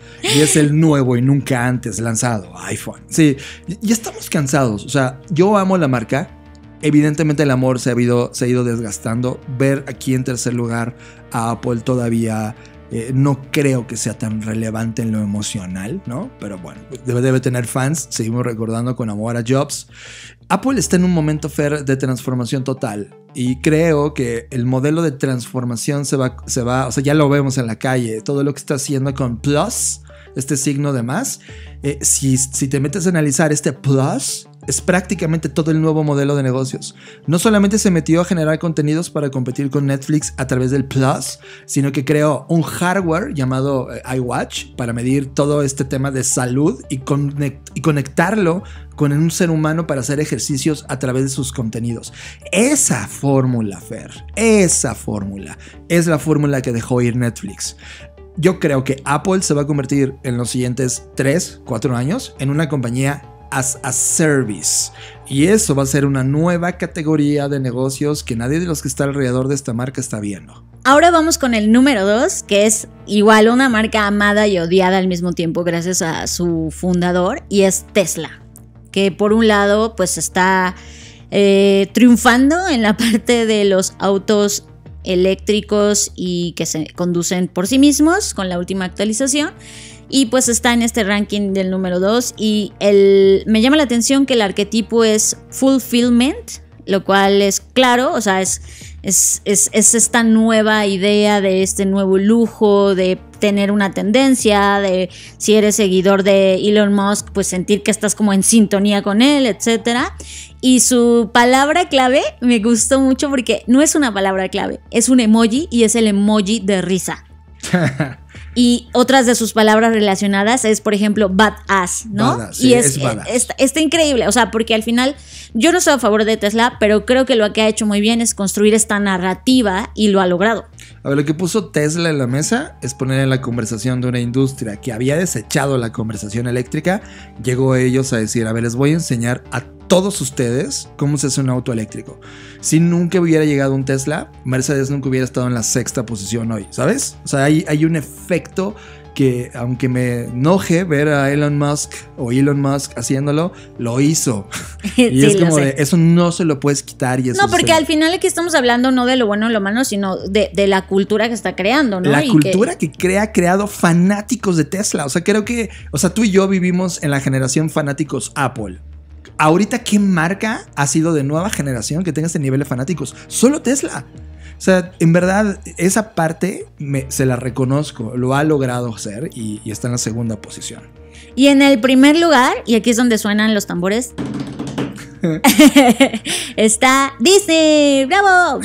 Y es el nuevo y nunca antes lanzado iPhone. Sí, ya estamos cansados. O sea, yo amo la marca. Evidentemente el amor se ha ido, se ha ido desgastando. Ver aquí en tercer lugar a Apple todavía... Eh, no creo que sea tan relevante en lo emocional, ¿no? Pero bueno, debe, debe tener fans. Seguimos recordando con amor a Jobs. Apple está en un momento, Fer, de transformación total. Y creo que el modelo de transformación se va, se va, o sea, ya lo vemos en la calle. Todo lo que está haciendo con Plus, este signo de más. Eh, si, si te metes a analizar este Plus, es prácticamente todo el nuevo modelo de negocios. No solamente se metió a generar contenidos para competir con Netflix a través del Plus, sino que creó un hardware llamado iWatch para medir todo este tema de salud y, conect- y conectarlo con un ser humano para hacer ejercicios a través de sus contenidos. Esa fórmula, Fer, esa fórmula es la fórmula que dejó ir Netflix. Yo creo que Apple se va a convertir en los siguientes tres, cuatro años en una compañía as a service, y eso va a ser una nueva categoría de negocios que nadie de los que está alrededor de esta marca está viendo. Ahora vamos con el número dos, que es igual una marca amada y odiada al mismo tiempo gracias a su fundador, y es Tesla, que por un lado pues está eh, triunfando en la parte de los autos eléctricos y que se conducen por sí mismos con la última actualización. Y pues está en este ranking del número dos. Y el, me llama la atención que el arquetipo es fulfillment, lo cual es claro, o sea, es, es, es, es esta nueva idea de este nuevo lujo, de tener una tendencia, de si eres seguidor de Elon Musk, pues sentir que estás como en sintonía con él, etcétera. Y su palabra clave me gustó mucho porque no es una palabra clave, es un emoji, y es el emoji de risa. Y otras de sus palabras relacionadas es, por ejemplo, badass, ¿no? Badass, sí, y es, es badass. Está, está increíble, o sea, porque al final yo no estoy a favor de Tesla, pero creo que lo que ha hecho muy bien es construir esta narrativa, y lo ha logrado. A ver, lo que puso Tesla en la mesa es poner en la conversación de una industria que había desechado la conversación eléctrica. Llegó a ellos a decir, a ver, les voy a enseñar a todos ustedes cómo se hace un auto eléctrico. Si nunca hubiera llegado un Tesla, Mercedes nunca hubiera estado en la sexta posición hoy, ¿sabes? O sea, hay, hay un efecto que, aunque me enoje ver a Elon Musk o Elon Musk haciéndolo, lo hizo. Y sí, es como de, eso no se lo puedes quitar. Y eso no, porque se... al final aquí estamos hablando no de lo bueno o lo malo, sino de, de la cultura que está creando, ¿no? La y cultura que... que crea, ha creado fanáticos de Tesla. O sea, creo que, o sea, tú y yo vivimos en la generación fanáticos Apple. Ahorita, ¿qué marca ha sido de nueva generación que tenga este nivel de fanáticos? Solo Tesla. O sea, en verdad, esa parte me, se la reconozco. Lo ha logrado hacer y, y está en la segunda posición. Y en el primer lugar, y aquí es donde suenan los tambores, está Disney. ¡Bravo!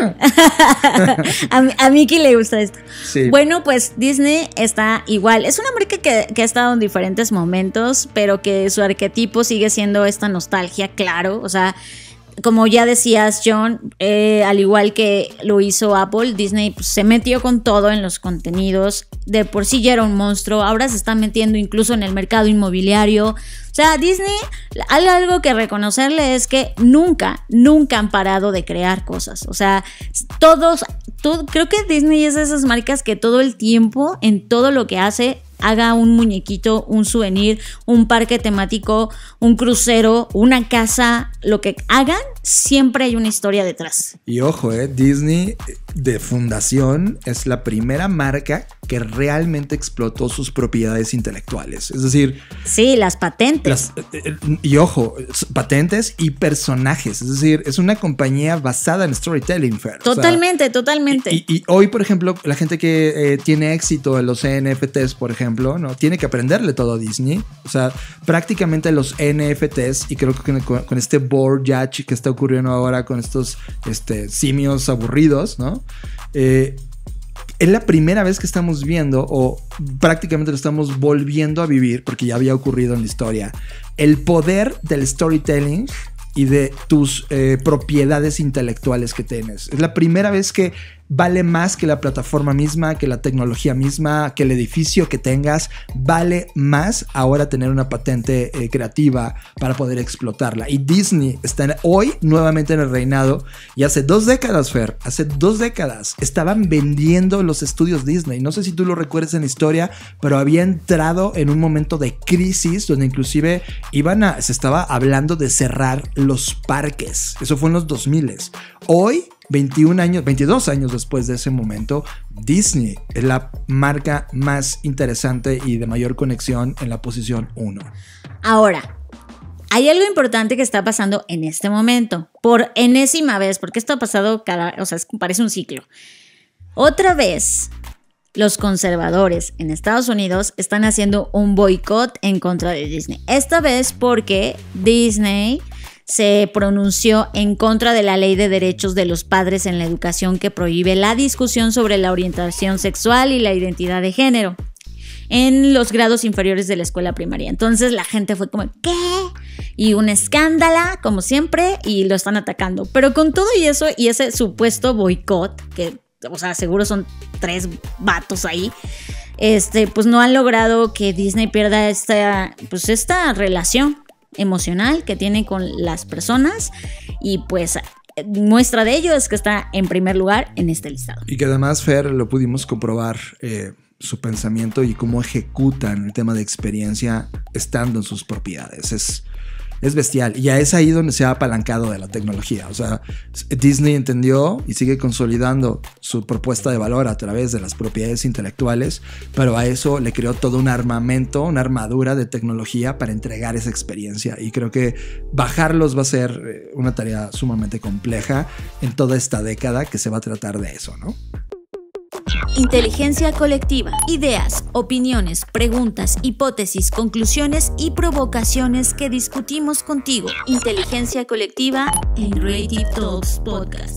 a, a Mickey le gusta esto. Sí. Bueno, pues Disney está igual. Es una marca que, que ha estado en diferentes momentos, pero que su arquetipo sigue siendo esta nostalgia, claro. O sea, como ya decías, John, eh, al igual que lo hizo Apple, Disney pues, se metió con todo en los contenidos. De por sí ya era un monstruo, ahora se está metiendo incluso en el mercado inmobiliario. O sea, Disney, algo que reconocerle es que nunca, nunca han parado de crear cosas. O sea, todos, todo, creo que Disney es de esas marcas que todo el tiempo, en todo lo que hace, haga un muñequito, un souvenir, un parque temático, un crucero, una casa, lo que hagan, siempre hay una historia detrás. Y ojo, eh, Disney de fundación es la primera marca que realmente explotó sus propiedades intelectuales. Es decir... Sí, las patentes. Las, eh, y ojo, patentes y personajes. Es decir, es una compañía basada en storytelling, Fer. Totalmente, o sea, totalmente. Y, y, y hoy, por ejemplo, la gente que eh, tiene éxito en los N F Ts, por ejemplo, ¿no? Tiene que aprenderle todo a Disney. O sea, prácticamente los N F Ts, y creo que con, con este board judge que está ocurriendo ahora con estos este, simios aburridos, ¿no? Eh, es la primera vez que estamos viendo, o prácticamente lo estamos volviendo a vivir, porque ya había ocurrido en la historia, el poder del storytelling y de tus eh, propiedades intelectuales que tienes. Es la primera vez que vale más que la plataforma misma, que la tecnología misma, que el edificio que tengas. Vale más ahora tener una patente eh, creativa para poder explotarla. Y Disney está en, hoy nuevamente en el reinado. Y hace dos décadas, Fer, hace dos décadas estaban vendiendo los estudios Disney. No sé si tú lo recuerdas en la historia, pero había entrado en un momento de crisis donde inclusive iban a, se estaba hablando de cerrar los parques. Eso fue en los dos mil. Hoy, veintiún años, veintidós años después de ese momento, Disney es la marca más interesante y de mayor conexión en la posición uno. Ahora, hay algo importante que está pasando en este momento, por enésima vez, porque esto ha pasado cada, o sea, parece un ciclo. Otra vez, los conservadores en Estados Unidos están haciendo un boicot en contra de Disney. Esta vez porque Disney se pronunció en contra de la ley de derechos de los padres en la educación que prohíbe la discusión sobre la orientación sexual y la identidad de género en los grados inferiores de la escuela primaria. Entonces la gente fue como, ¿qué? Y un escándalo, como siempre, y lo están atacando. Pero con todo y eso, y ese supuesto boicot, que, o sea, seguro son tres vatos ahí, este, pues no han logrado que Disney pierda esta, pues esta relación emocional que tiene con las personas, y pues muestra de ello es que está en primer lugar en este listado. Y que además, Fer, lo pudimos comprobar, eh, su pensamiento y cómo ejecutan el tema de experiencia estando en sus propiedades. Es, es bestial. Y ya es ahí donde se ha apalancado de la tecnología. O sea, Disney entendió y sigue consolidando su propuesta de valor a través de las propiedades intelectuales, pero a eso le creó todo un armamento, una armadura de tecnología para entregar esa experiencia. Y creo que bajarlos va a ser una tarea sumamente compleja en toda esta década que se va a tratar de eso, ¿no? Inteligencia colectiva. Ideas, opiniones, preguntas, hipótesis, conclusiones y provocaciones que discutimos contigo. Inteligencia colectiva en Creative Talks Podcast.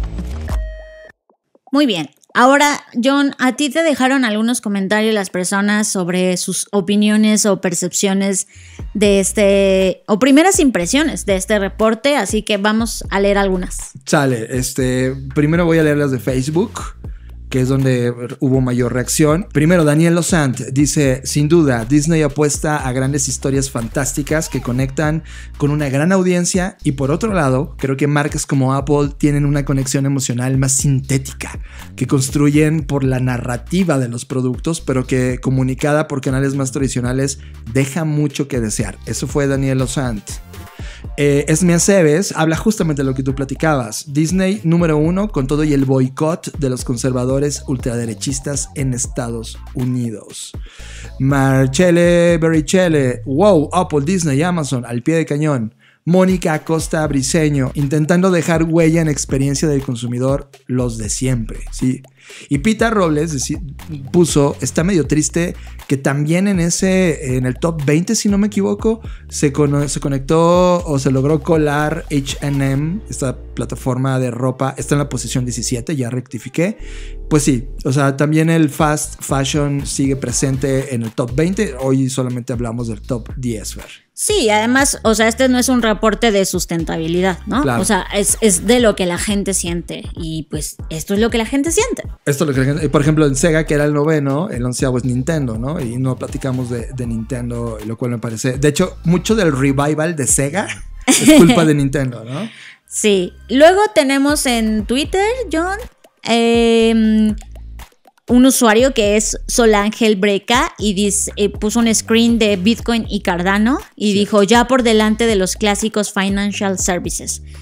Muy bien. Ahora, John, a ti te dejaron algunos comentarios las personas sobre sus opiniones o percepciones de este, o primeras impresiones de este reporte, así que vamos a leer algunas. Sale, este, primero voy a leer las de Facebook, que es donde hubo mayor reacción. Primero, Daniel Lozant dice, sin duda, Disney apuesta a grandes historias fantásticas que conectan con una gran audiencia, y por otro lado, creo que marcas como Apple tienen una conexión emocional más sintética, que construyen por la narrativa de los productos, pero que comunicada por canales más tradicionales deja mucho que desear. Eso fue Daniel Lozant. Eh, Esme Aceves habla justamente de lo que tú platicabas. Disney número uno con todo y el boicot de los conservadores ultraderechistas en Estados Unidos. Marcele Berichele, wow, Apple, Disney, Amazon, al pie de cañón. Mónica Acosta Briceño, intentando dejar huella en experiencia del consumidor, los de siempre, sí. Y Pita Robles puso, está medio triste que también en ese, en el top veinte, si no me equivoco, se, con, se conectó o se logró colar H and M, esta plataforma de ropa, está en la posición diecisiete, ya rectifiqué. Pues sí, o sea, también el fast fashion sigue presente en el top veinte, hoy solamente hablamos del top diez, Fer. Sí, además, o sea, este no es un reporte de sustentabilidad, ¿no? Claro. O sea, es, es de lo que la gente siente, y pues esto es lo que la gente siente. Esto es lo que la gente, por ejemplo, en Sega, que era el noveno, el onceavo es Nintendo, ¿no? Y no platicamos de, de Nintendo, lo cual me parece... De hecho, mucho del revival de Sega es culpa de Nintendo, ¿no? Sí. Luego tenemos en Twitter, John, eh, un usuario que es Solángel Breca, y dice, eh, puso un screen de Bitcoin y Cardano y sí, dijo, ya por delante de los clásicos financial services.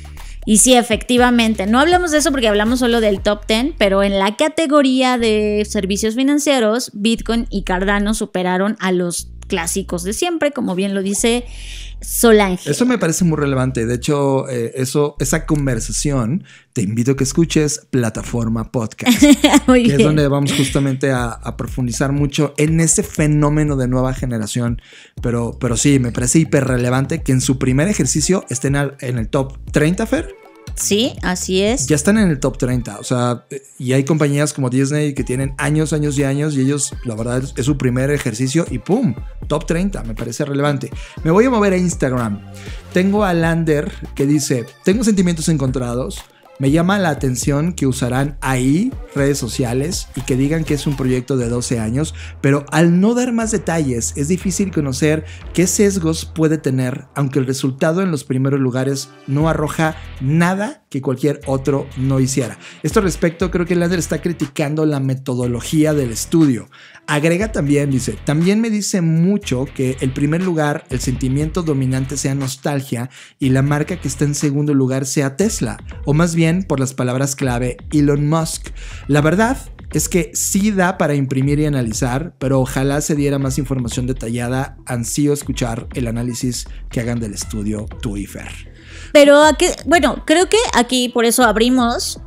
Y sí, efectivamente, no hablamos de eso porque hablamos solo del top diez, pero en la categoría de servicios financieros, Bitcoin y Cardano superaron a los clásicos de siempre, como bien lo dice Solange. Eso me parece muy relevante. De hecho, eh, eso, esa conversación te invito a que escuches Plataforma Podcast, Muy que bien. es donde vamos justamente a, a profundizar mucho en ese fenómeno de nueva generación. Pero, pero sí, me parece hiper relevante que en su primer ejercicio estén al, en el top treinta, Fer. Sí, así es. Ya están en el top treinta, o sea, y hay compañías como Disney que tienen años, años y años y ellos, la verdad, es, es su primer ejercicio y ¡pum! Top treinta, me parece relevante. Me voy a mover a Instagram. Tengo a Lander que dice, tengo sentimientos encontrados. Me llama la atención que usarán ahí redes sociales y que digan que es un proyecto de doce años, pero al no dar más detalles es difícil conocer qué sesgos puede tener, aunque el resultado en los primeros lugares no arroja nada que cualquier otro no hiciera. Esto respecto, creo que Lander está criticando la metodología del estudio. Agrega también, dice, también me dice mucho que el primer lugar, el sentimiento dominante sea nostalgia y la marca que está en segundo lugar sea Tesla, o más bien por las palabras clave Elon Musk. La verdad es que sí da para imprimir y analizar, pero ojalá se diera más información detallada. Ansío escuchar el análisis que hagan del estudio tú y Fer. Pero aquí, bueno, creo que aquí por eso abrimos.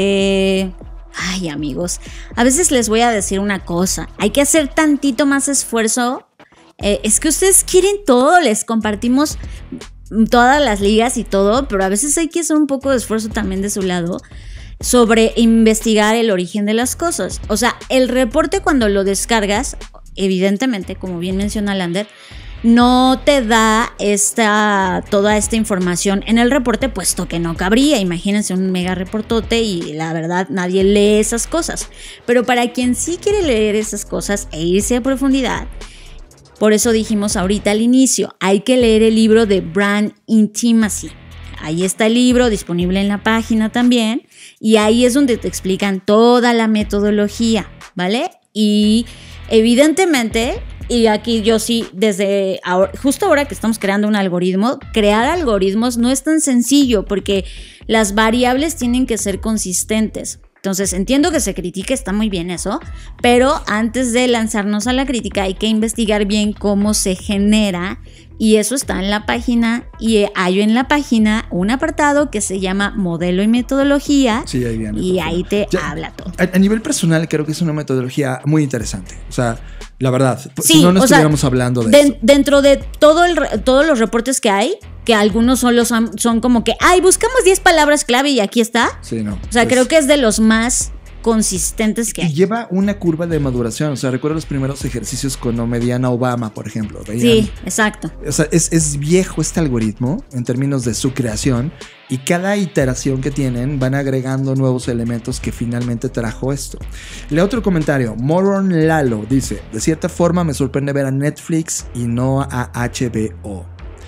Eh, ay, amigos, a veces les voy a decir una cosa. Hay que hacer tantito más esfuerzo. Eh, es que ustedes quieren todo, les compartimos todas las ligas y todo, pero a veces hay que hacer un poco de esfuerzo también de su lado sobre investigar el origen de las cosas. O sea, el reporte cuando lo descargas, evidentemente, como bien menciona Lander, no te da esta, toda esta información en el reporte, puesto que no cabría. Imagínense un mega reportote y la verdad nadie lee esas cosas. Pero para quien sí quiere leer esas cosas e irse a profundidad, por eso dijimos ahorita al inicio, hay que leer el libro de Brand Intimacy. Ahí está el libro disponible en la página también y ahí es donde te explican toda la metodología, ¿vale? Y evidentemente, y aquí yo sí, desde ahora, justo ahora que estamos creando un algoritmo, crear algoritmos no es tan sencillo porque las variables tienen que ser consistentes. Entonces entiendo que se critique, está muy bien eso, pero antes de lanzarnos a la crítica hay que investigar bien cómo se genera y eso está en la página y hay en la página un apartado que se llama modelo y metodología. Sí, ahí viene. Y ahí te ya, habla todo. A, a nivel personal creo que es una metodología muy interesante, o sea, la verdad, Sí, si no, no o estuviéramos sea, hablando de, de eso. Dentro de todo el, todos los reportes que hay, que algunos solo son, son como que, ay, buscamos diez palabras clave y aquí está. Sí, no. O sea, es, creo que es de los más consistentes que y hay. lleva una curva de maduración. O sea, recuerdo los primeros ejercicios con Mediana Obama, por ejemplo. Veían, Sí, exacto. O sea, es, es viejo este algoritmo en términos de su creación y cada iteración que tienen van agregando nuevos elementos que finalmente trajo esto. Leo otro comentario. Moron Lalo dice, de cierta forma me sorprende ver a Netflix y no a H B O.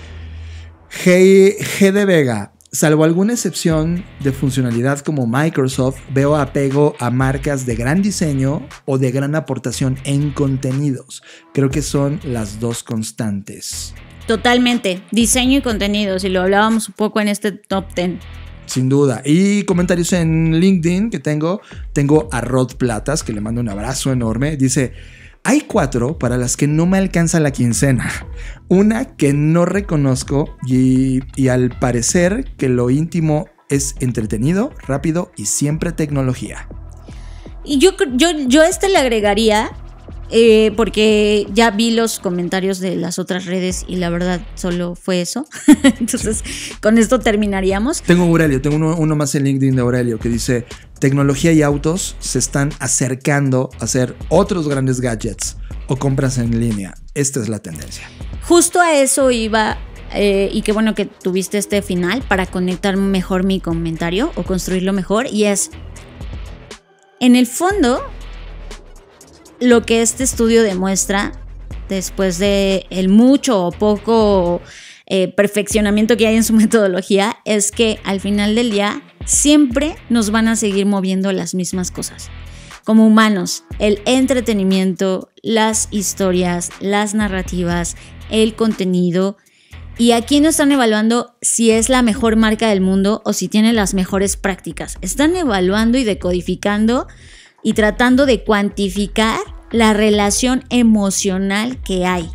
G, G de Vega. Salvo alguna excepción de funcionalidad como Microsoft, veo apego a marcas de gran diseño o de gran aportación en contenidos. Creo que son las dos constantes. Totalmente. Diseño y contenido, si lo hablábamos un poco en este top diez. Sin duda. Y comentarios en LinkedIn que tengo. Tengo a Rod Platas, que le mando un abrazo enorme. Dice... Hay cuatro para las que no me alcanza la quincena. Una que no reconozco y, y al parecer que lo íntimo es entretenido, rápido y siempre tecnología. Y yo, yo, yo a este le agregaría, eh, porque ya vi los comentarios de las otras redes y la verdad solo fue eso. Entonces, sí. Con esto terminaríamos. Tengo Aurelio, tengo uno, uno más en LinkedIn de Aurelio que dice... Tecnología y autos se están acercando a hacer otros grandes gadgets o compras en línea. Esta es la tendencia. Justo a eso iba, eh, y qué bueno que tuviste este final para conectar mejor mi comentario o construirlo mejor. Y es, en el fondo, lo que este estudio demuestra, después de el mucho o poco eh, perfeccionamiento que hay en su metodología, es que al final del día siempre nos van a seguir moviendo las mismas cosas. Como humanos, el entretenimiento, las historias, las narrativas, el contenido, Y aquí no están evaluando si es la mejor marca del mundo o si tiene las mejores prácticas. Están evaluando y decodificando y tratando de cuantificar la relación emocional que hay.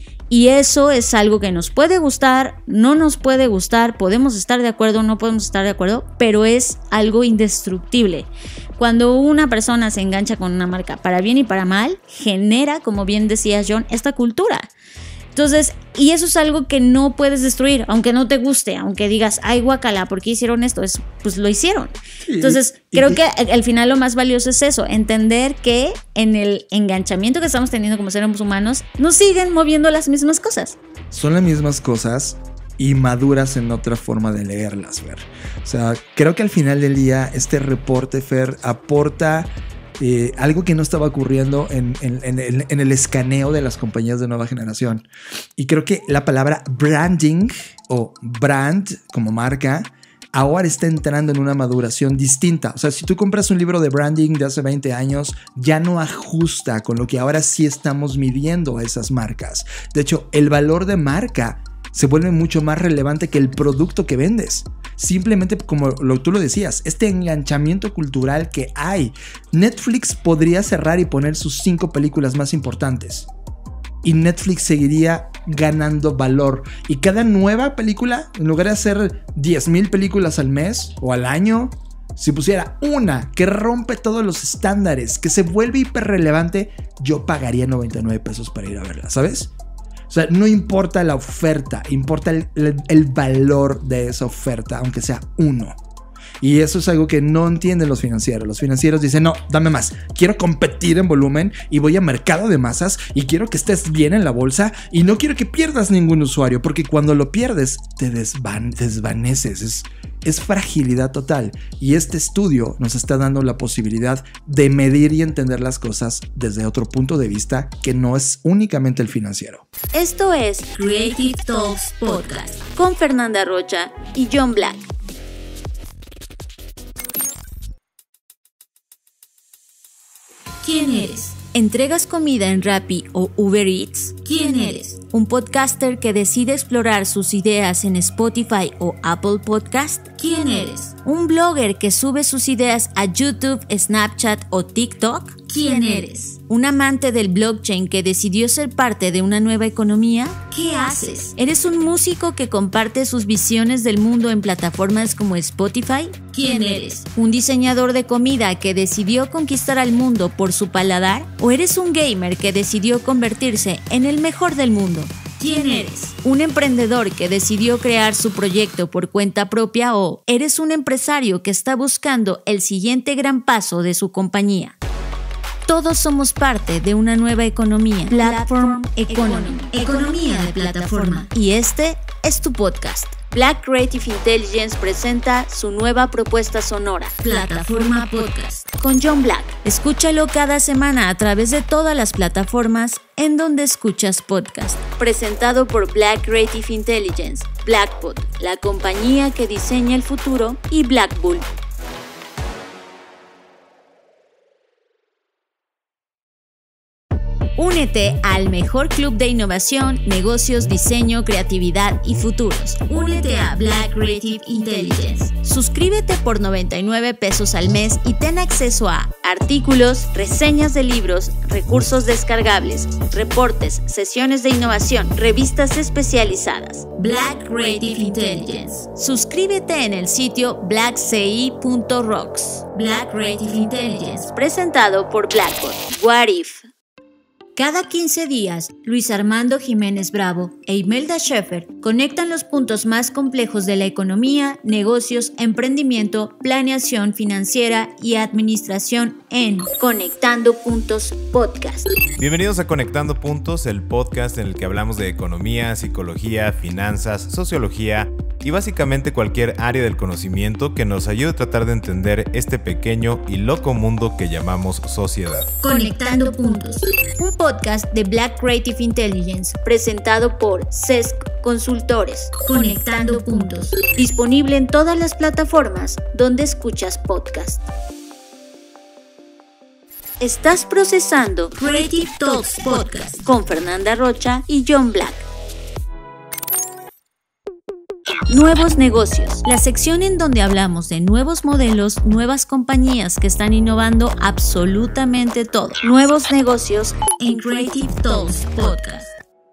Y eso es algo que nos puede gustar, no nos puede gustar, podemos estar de acuerdo, no podemos estar de acuerdo, pero es algo indestructible. Cuando una persona se engancha con una marca para bien y para mal, genera, como bien decía John, esta cultura. Entonces, y eso es algo que no puedes destruir, aunque no te guste, aunque digas, ay, guacala, ¿por qué hicieron esto? Es, pues lo hicieron. Entonces, y, creo y, que al final lo más valioso es eso, entender que en el enganchamiento que estamos teniendo como seres humanos, nos siguen moviendo las mismas cosas. Son las mismas cosas y maduras en otra forma de leerlas, Fer. O sea, creo que al final del día este reporte, Fer, aporta Eh, algo que no estaba ocurriendo en, en, en, en el escaneo de las compañías de nueva generación. Y creo que la palabra branding o brand como marca ahora está entrando en una maduración distinta. O sea, si tú compras un libro de branding de hace veinte años, ya no ajusta con lo que ahora sí estamos midiendo a esas marcas. De hecho, el valor de marca se vuelve mucho más relevante que el producto que vendes. Simplemente como lo, tú lo decías, este enganchamiento cultural que hay. Netflix podría cerrar y poner sus cinco películas más importantes. Y Netflix seguiría ganando valor. Y cada nueva película, en lugar de hacer diez mil películas al mes o al año, si pusiera una que rompe todos los estándares, que se vuelve hiperrelevante, yo pagaría noventa y nueve pesos para ir a verla, ¿sabes? O sea, no importa la oferta, importa el, el, el valor de esa oferta, aunque sea uno. Y eso es algo que no entienden los financieros. Los financieros dicen, no, dame más. Quiero competir en volumen y voy a mercado de masas y quiero que estés bien en la bolsa y no quiero que pierdas ningún usuario, porque cuando lo pierdes te desvan desvaneces. Es, es fragilidad total. Y este estudio nos está dando la posibilidad de medir y entender las cosas desde otro punto de vista que no es únicamente el financiero. Esto es Creative Talks Podcast con Fernanda Rocha y John Black. ¿Quién eres? ¿Entregas comida en Rappi o Uber Eats? ¿Quién eres? ¿Un podcaster que decide explorar sus ideas en Spotify o Apple Podcast? ¿Quién eres? ¿Un blogger que sube sus ideas a YouTube, Snapchat o TikTok? ¿Quién eres? ¿Un amante del blockchain que decidió ser parte de una nueva economía? ¿Qué haces? ¿Eres un músico que comparte sus visiones del mundo en plataformas como Spotify? ¿Quién eres? ¿Un diseñador de comida que decidió conquistar al mundo por su paladar? ¿O eres un gamer que decidió convertirse en el mejor del mundo? ¿Quién eres? ¿Un emprendedor que decidió crear su proyecto por cuenta propia o eres un empresario que está buscando el siguiente gran paso de su compañía? Todos somos parte de una nueva economía. Platform Economy. Economía de plataforma. Y este es tu podcast. Black Creative Intelligence presenta su nueva propuesta sonora, Plataforma Podcast, con John Black. Escúchalo cada semana a través de todas las plataformas en donde escuchas podcast. Presentado por Black Creative Intelligence, Blackpod, la compañía que diseña el futuro, y Black Bull. Únete al mejor club de innovación, negocios, diseño, creatividad y futuros. Únete a Black Creative Intelligence. Suscríbete por noventa y nueve pesos al mes y ten acceso a artículos, reseñas de libros, recursos descargables, reportes, sesiones de innovación, revistas especializadas. Black Creative Intelligence. Suscríbete en el sitio black c i punto rocks. Black Creative Intelligence, presentado por Blackbot. What if? Cada quince días, Luis Armando Jiménez Bravo e Imelda Schaefer conectan los puntos más complejos de la economía, negocios, emprendimiento, planeación financiera y administración en Conectando Puntos Podcast. Bienvenidos a Conectando Puntos, el podcast en el que hablamos de economía, psicología, finanzas, sociología y básicamente cualquier área del conocimiento que nos ayude a tratar de entender este pequeño y loco mundo que llamamos sociedad. Conectando Puntos, un podcast de Black Creative Intelligence presentado por C E S C Consultores. Conectando Puntos, disponible en todas las plataformas donde escuchas podcast. Estás procesando Creative Talks Podcast con Fernanda Rocha y John Black. Nuevos negocios, la sección en donde hablamos de nuevos modelos, nuevas compañías que están innovando absolutamente todo. Nuevos negocios en Creative Talks Podcast.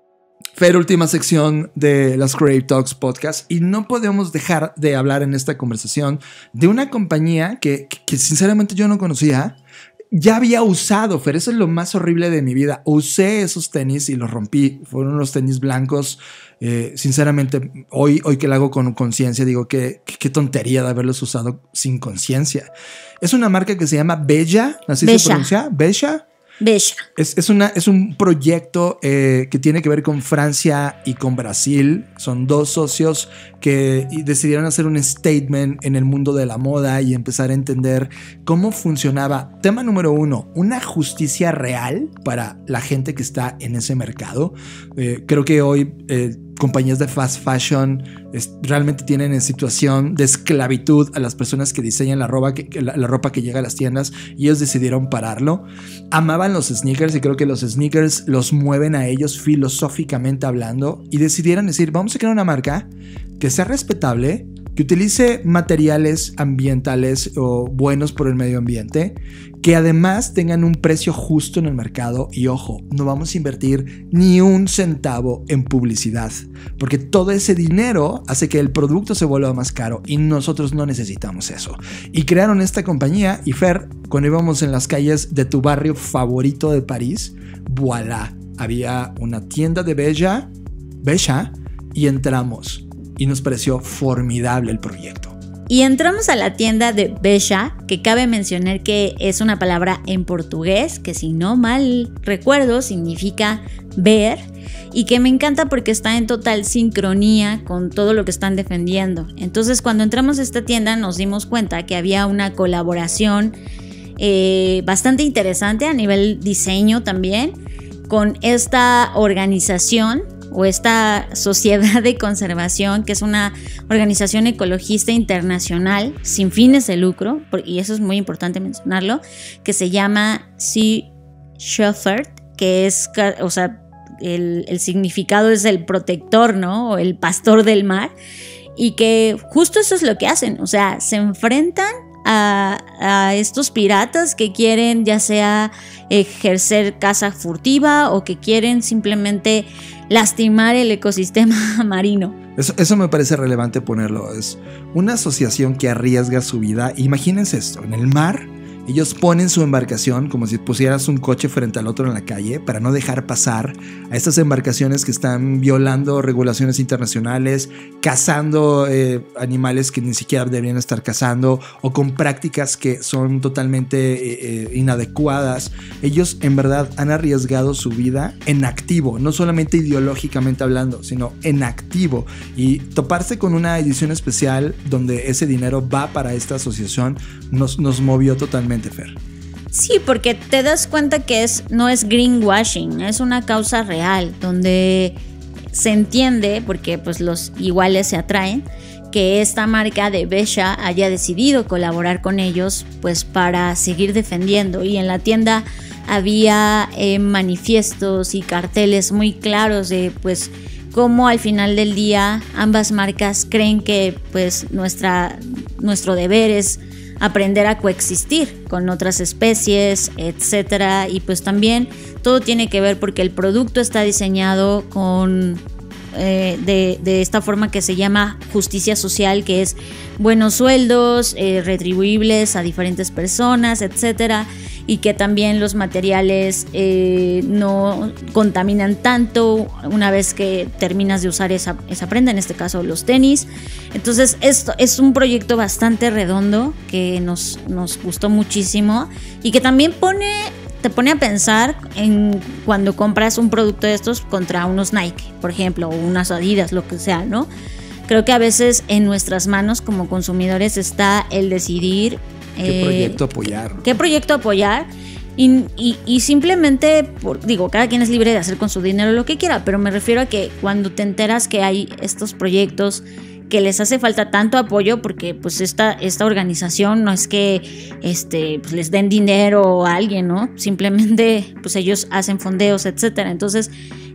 Fer, última sección de las Creative Talks Podcast, y no podemos dejar de hablar en esta conversación de una compañía que, que, que sinceramente yo no conocía. Ya había usado, Fer, eso es lo más horrible de mi vida. Usé esos tenis y los rompí. Fueron unos tenis blancos. Eh, sinceramente, hoy, hoy que lo hago con conciencia, digo que qué tontería de haberlos usado sin conciencia. Es una marca que se llama Bella. ¿Así Bella. se pronuncia? Bella. Bella. Es, es, una, es un proyecto eh, que tiene que ver con Francia y con Brasil. Son dos socios que decidieron hacer un statement en el mundo de la moda y empezar a entender cómo funcionaba. Tema número uno, una justicia real para la gente que está en ese mercado. Eh, creo que hoy eh, compañías de fast fashion es, realmente tienen en situación de esclavitud a las personas que diseñan la ropa que, la, la ropa que llega a las tiendas, y ellos decidieron pararlo. Amaban los sneakers y creo que los sneakers los mueven a ellos filosóficamente hablando, y decidieron decir, vamos a crear una marca que sea respetable, que utilice materiales ambientales o buenos por el medio ambiente, que además tengan un precio justo en el mercado. Y ojo, no vamos a invertir ni un centavo en publicidad, porque todo ese dinero hace que el producto se vuelva más caro y nosotros no necesitamos eso. Y crearon esta compañía. Y Fer, cuando íbamos en las calles de tu barrio favorito de París, voilà, había una tienda de Bella, Bella, y entramos. Y nos pareció formidable el proyecto. Y entramos a la tienda de Bella, que cabe mencionar que es una palabra en portugués, que si no mal recuerdo significa ver, y que me encanta porque está en total sincronía con todo lo que están defendiendo. Entonces, cuando entramos a esta tienda nos dimos cuenta que había una colaboración eh, bastante interesante a nivel diseño también, con esta organización o esta sociedad de conservación, que es una organización ecologista internacional sin fines de lucro, y eso es muy importante mencionarlo, que se llama Sea Shepherd, que es, o sea, el, el significado es el protector, ¿no? O el pastor del mar, y que justo eso es lo que hacen, o sea, se enfrentan A, a estos piratas que quieren ya sea ejercer caza furtiva o que quieren simplemente lastimar el ecosistema marino. Eso, eso me parece relevante ponerlo. Es una asociación que arriesga su vida. Imagínense esto, en el mar ellos ponen su embarcación como si pusieras un coche frente al otro en la calle para no dejar pasar a estas embarcaciones que están violando regulaciones internacionales, cazando eh, animales que ni siquiera deberían estar cazando, o con prácticas que son totalmente eh, eh, inadecuadas. Ellos en verdad han arriesgado su vida en activo, no solamente ideológicamente hablando, sino en activo. Y toparse con una edición especial donde ese dinero va para esta asociación nos, nos movió totalmente. Fer. Sí, porque te das cuenta que es, no es greenwashing, es una causa real, donde se entiende, porque pues los iguales se atraen, que esta marca de Bella haya decidido colaborar con ellos pues para seguir defendiendo. Y en la tienda había eh, manifiestos y carteles muy claros de pues cómo al final del día ambas marcas creen que pues nuestra, nuestro deber es aprender a coexistir con otras especies, etcétera. Y pues también todo tiene que ver porque el producto está diseñado con eh, de, de esta forma que se llama justicia social, que es buenos sueldos, eh, retribuibles a diferentes personas, etcétera. Y que también los materiales eh, no contaminan tanto una vez que terminas de usar esa, esa prenda, en este caso los tenis. Entonces esto es un proyecto bastante redondo que nos, nos gustó muchísimo y que también pone, te pone a pensar en cuando compras un producto de estos contra unos Nike, por ejemplo, o unas Adidas, lo que sea, ¿no? Creo que a veces en nuestras manos como consumidores está el decidir ¿Qué proyecto apoyar? ¿Qué proyecto apoyar? Y, y, y simplemente, por, digo, cada quien es libre de hacer con su dinero lo que quiera, pero me refiero a que cuando te enteras que hay estos proyectos que les hace falta tanto apoyo, porque pues esta, esta organización no es que este, pues les den dinero a alguien, ¿no? Simplemente pues ellos hacen fondeos, etcétera. Entonces,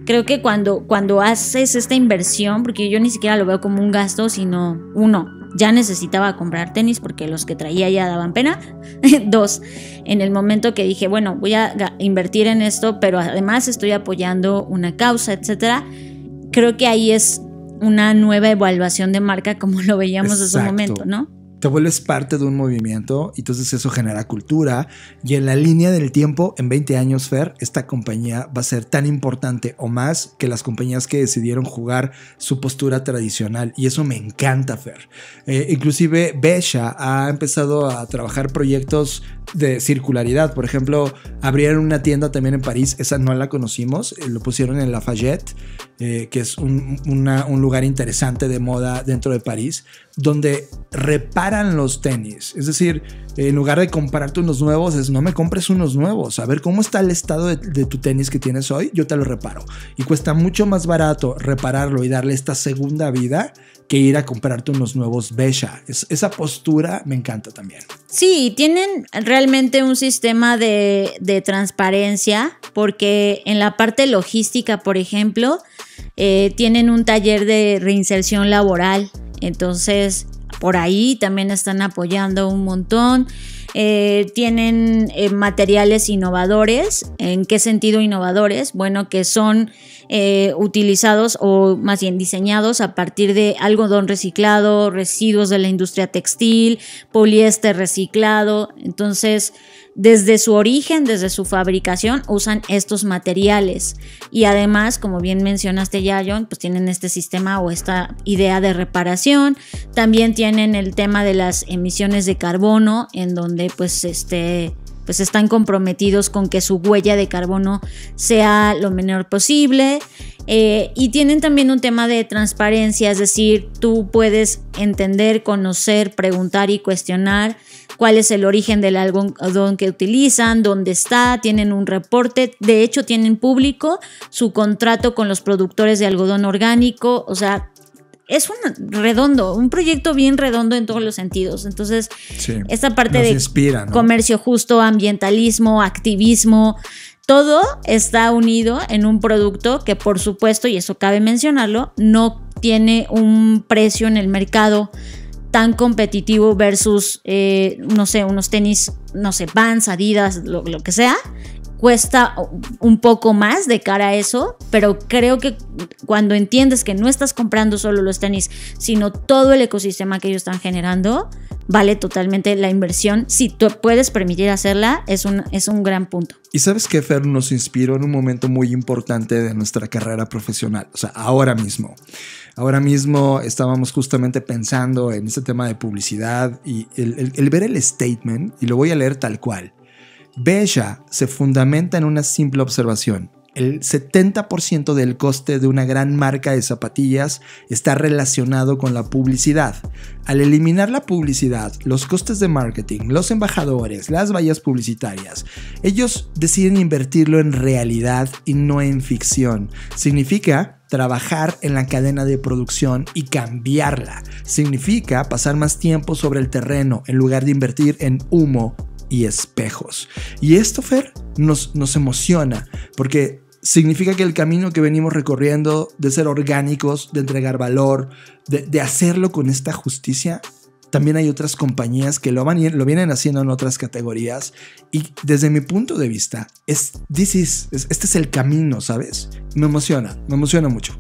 creo que cuando, cuando haces esta inversión, porque yo ni siquiera lo veo como un gasto, sino uno, ya necesitaba comprar tenis porque los que traía ya daban pena. Dos, en el momento que dije, bueno, voy a invertir en esto, pero además estoy apoyando una causa, etcétera. Creo que ahí es una nueva evaluación de marca como lo veíamos en su momento, ¿no? Te vuelves parte de un movimiento y entonces eso genera cultura, y en la línea del tiempo, en veinte años, Fer, esta compañía va a ser tan importante o más que las compañías que decidieron jugar su postura tradicional, y eso me encanta, Fer. Eh, inclusive Vesha ha empezado a trabajar proyectos de circularidad. Por ejemplo, abrieron una tienda también en París, esa no la conocimos, eh, lo pusieron en Lafayette, eh, que es un, una, un lugar interesante de moda dentro de París, donde reparan los tenis. Es decir, en lugar de comprarte unos nuevos, es no me compres unos nuevos. A ver cómo está el estado de, de tu tenis que tienes hoy, yo te lo reparo. Y cuesta mucho más barato repararlo y darle esta segunda vida que ir a comprarte unos nuevos Vesha. Es, esa postura me encanta también. Sí, tienen realmente un sistema de, de transparencia, porque en la parte logística, por ejemplo, eh, tienen un taller de reinserción laboral. Entonces, por ahí también están apoyando un montón. Eh, tienen eh, materiales innovadores. ¿En qué sentido innovadores? Bueno, que son eh, utilizados o más bien diseñados a partir de algodón reciclado, residuos de la industria textil, poliéster reciclado. Entonces, desde su origen, desde su fabricación, usan estos materiales. Y además, como bien mencionaste ya, John, pues tienen este sistema o esta idea de reparación. También tienen el tema de las emisiones de carbono, en donde pues este... pues están comprometidos con que su huella de carbono sea lo menor posible. Eh, y tienen también un tema de transparencia, es decir, tú puedes entender, conocer, preguntar y cuestionar cuál es el origen del algodón que utilizan, dónde está, tienen un reporte, de hecho tienen público su contrato con los productores de algodón orgánico, o sea, es un redondo, un proyecto bien redondo en todos los sentidos. Entonces, sí, esta parte de inspira, ¿no? Comercio justo, ambientalismo, activismo, todo está unido en un producto que, por supuesto, y eso cabe mencionarlo, no tiene un precio en el mercado tan competitivo versus, eh, no sé, unos tenis, no sé, Vans, Adidas, lo, lo que sea. Cuesta un poco más de cara a eso, pero creo que cuando entiendes que no estás comprando solo los tenis, sino todo el ecosistema que ellos están generando, vale totalmente la inversión. Si tú puedes permitir hacerla, es un, es un gran punto. Y sabes que Fer nos inspiró en un momento muy importante de nuestra carrera profesional, o sea, ahora mismo. Ahora mismo estábamos justamente pensando en este tema de publicidad y el, el, el ver el statement, y lo voy a leer tal cual. Vesha se fundamenta en una simple observación. El setenta por ciento del coste de una gran marca de zapatillas está relacionado con la publicidad. Al eliminar la publicidad, los costes de marketing, los embajadores, las vallas publicitarias, ellos deciden invertirlo en realidad y no en ficción. Significa trabajar en la cadena de producción y cambiarla. Significa pasar más tiempo sobre el terreno en lugar de invertir en humo y espejos. Y esto, Fer, nos, nos emociona porque significa que el camino que venimos recorriendo de ser orgánicos, de entregar valor, de, de hacerlo con esta justicia, también hay otras compañías que lo, van, lo vienen haciendo en otras categorías, y desde mi punto de vista es, this is, es, este es el camino, ¿sabes? Me emociona, me emociona mucho.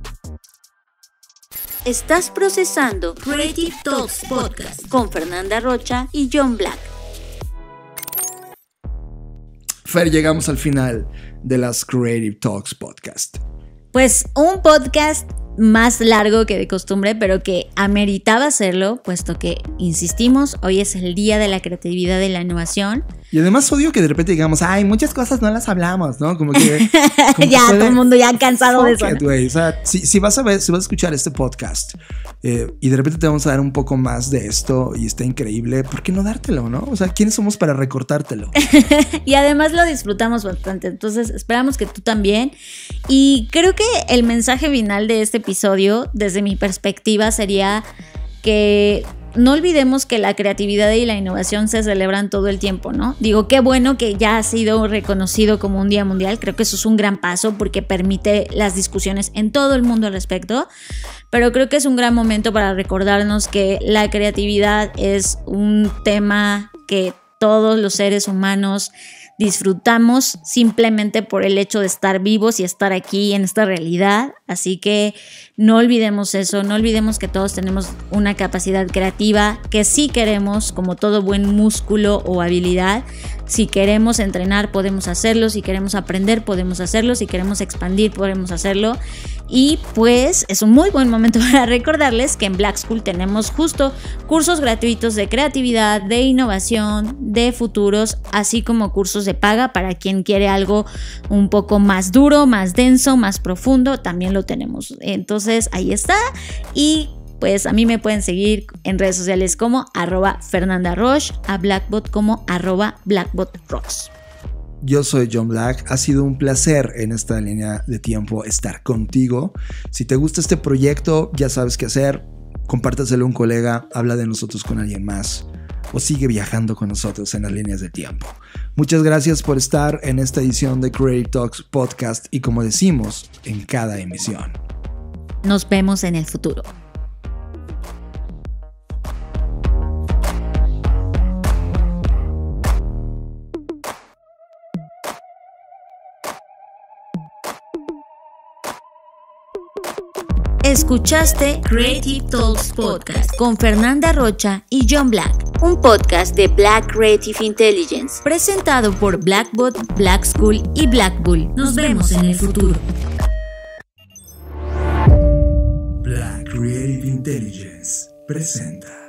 Estás procesando Creative Talks Podcast con Fernanda Rocha y John Black. Fer, llegamos al final de las Creative Talks Podcast. Pues un podcast más largo que de costumbre, pero que ameritaba hacerlo, puesto que, insistimos, hoy es el día de la creatividad y la innovación. Y además odio que de repente digamos, ay, muchas cosas no las hablamos, ¿no? Como que... Como ya, que puede... todo el mundo ya cansado de eso. It, o sea, si, si, vas a ver, si vas a escuchar este podcast eh, y de repente te vamos a dar un poco más de esto y está increíble, ¿por qué no dártelo, no? O sea, ¿quiénes somos para recortártelo? Y además lo disfrutamos bastante, entonces esperamos que tú también. Y creo que el mensaje final de este episodio, desde mi perspectiva, sería que no olvidemos que la creatividad y la innovación se celebran todo el tiempo, ¿no? Digo, qué bueno que ya ha sido reconocido como un día mundial. Creo que eso es un gran paso porque permite las discusiones en todo el mundo al respecto. Pero creo que es un gran momento para recordarnos que la creatividad es un tema que todos los seres humanos disfrutamos simplemente por el hecho de estar vivos y estar aquí en esta realidad. Así que no olvidemos eso, no olvidemos que todos tenemos una capacidad creativa que sí queremos, como todo buen músculo o habilidad. Si queremos entrenar, podemos hacerlo. Si queremos aprender, podemos hacerlo. Si queremos expandir, podemos hacerlo. Y pues es un muy buen momento para recordarles que en Black School tenemos justo cursos gratuitos de creatividad, de innovación, de futuros, así como cursos de paga para quien quiere algo un poco más duro, más denso, más profundo, también lo tenemos. Entonces ahí está. Y pues a mí me pueden seguir en redes sociales como arroba Fernanda Roche, a Blackbot como arroba Blackbot Rocks. Yo soy John Black, ha sido un placer en esta línea de tiempo estar contigo. Si te gusta este proyecto, ya sabes qué hacer, compártaselo a un colega, habla de nosotros con alguien más o sigue viajando con nosotros en las líneas de tiempo. Muchas gracias por estar en esta edición de Creative Talks Podcast y como decimos en cada emisión. Nos vemos en el futuro. Escuchaste Creative Talks Podcast con Fernanda Rocha y John Black, un podcast de Black Creative Intelligence, presentado por Blackbot, Black School y Black Bull. Nos vemos en el futuro. Black Creative Intelligence presenta.